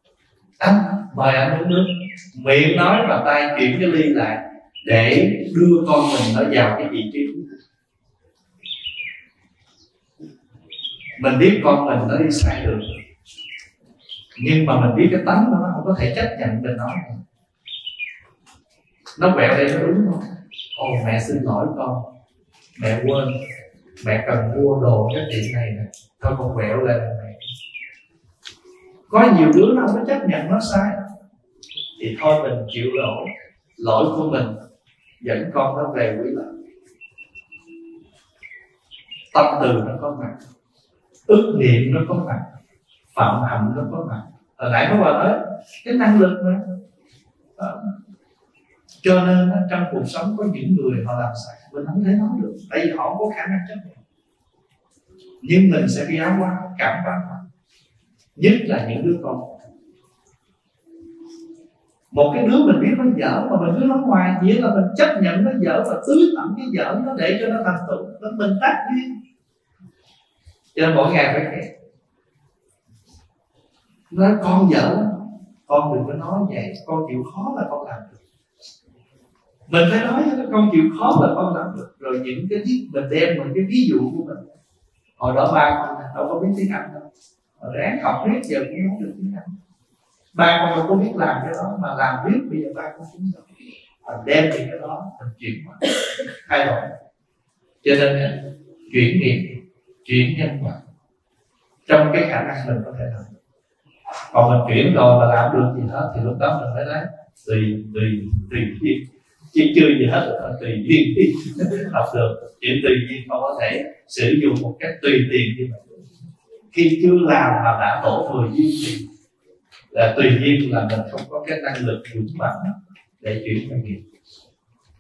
Anh mời anh uống nước, miệng nói và tay chuyển cái ly lại để đưa con mình nó vào cái vị trí. Mình biết con mình nó đi sai đường, nhưng mà mình biết cái tánh của nó không có thể chấp nhận mình nói. Nó quẹo đây nó đúng không? Ồ mẹ xin lỗi con, mẹ quên, mẹ cần mua đồ cái tiệm này nè, thôi con quẹo lên mẹ. Có nhiều đứa nó không có chấp nhận nó sai, thì thôi mình chịu lỗi, lỗi của mình, dẫn con nó về quý lại. Tâm từ nó có mặt, ức niệm nó có mặt, phạm hạnh nó có mặt. Hồi nãy có bà nói cái năng lực mà. Đó. Cho nên trong cuộc sống có những người họ làm sai mình không thể nói được, tại vì họ không có khả năng chấp nhận. Nhưng mình sẽ giáo hóa, cảm hóa họ, nhất là những đứa con. Một cái đứa mình biết nó dở mà mình cứ nói hoài, nghĩa là mình chấp nhận nó dở và tưới tẩm cái dở nó để cho nó thành tựu, nên mình tác duyên. Cho nên mỗi ngày phải kể nói con dở, con đừng có nói vậy, con chịu khó là con làm được. Mình phải nói với con chịu khó là con làm được. Rồi những cái thiết mình đem mình cái ví dụ của mình. Hồi đó ba con đâu có biết tiếng Anh đâu, hồi ráng học riết giờ cũng nói được tiếng Anh. Ba con đâu có biết làm cái đó, mà làm riết bây giờ ba con cũng được. Mình đem những cái đó mình chuyển hóa, thay đổi. Cho nên chuyển nghiệp, chuyển nhân quả trong cái khả năng mình có thể làm. Còn mình chuyển rồi mà làm được gì hết thì lúc đó mình phải nói tùy tùy tùy duyên, chứ chưa gì hết rồi tùy duyên học được. Chuyện tùy duyên không có thể sử dụng một cách tùy tiện như vậy. Khi chưa làm mà đã đổ thừa duyên thì là tùy duyên, là mình không có cái năng lực vững vàng để chuyển cái nghiệp.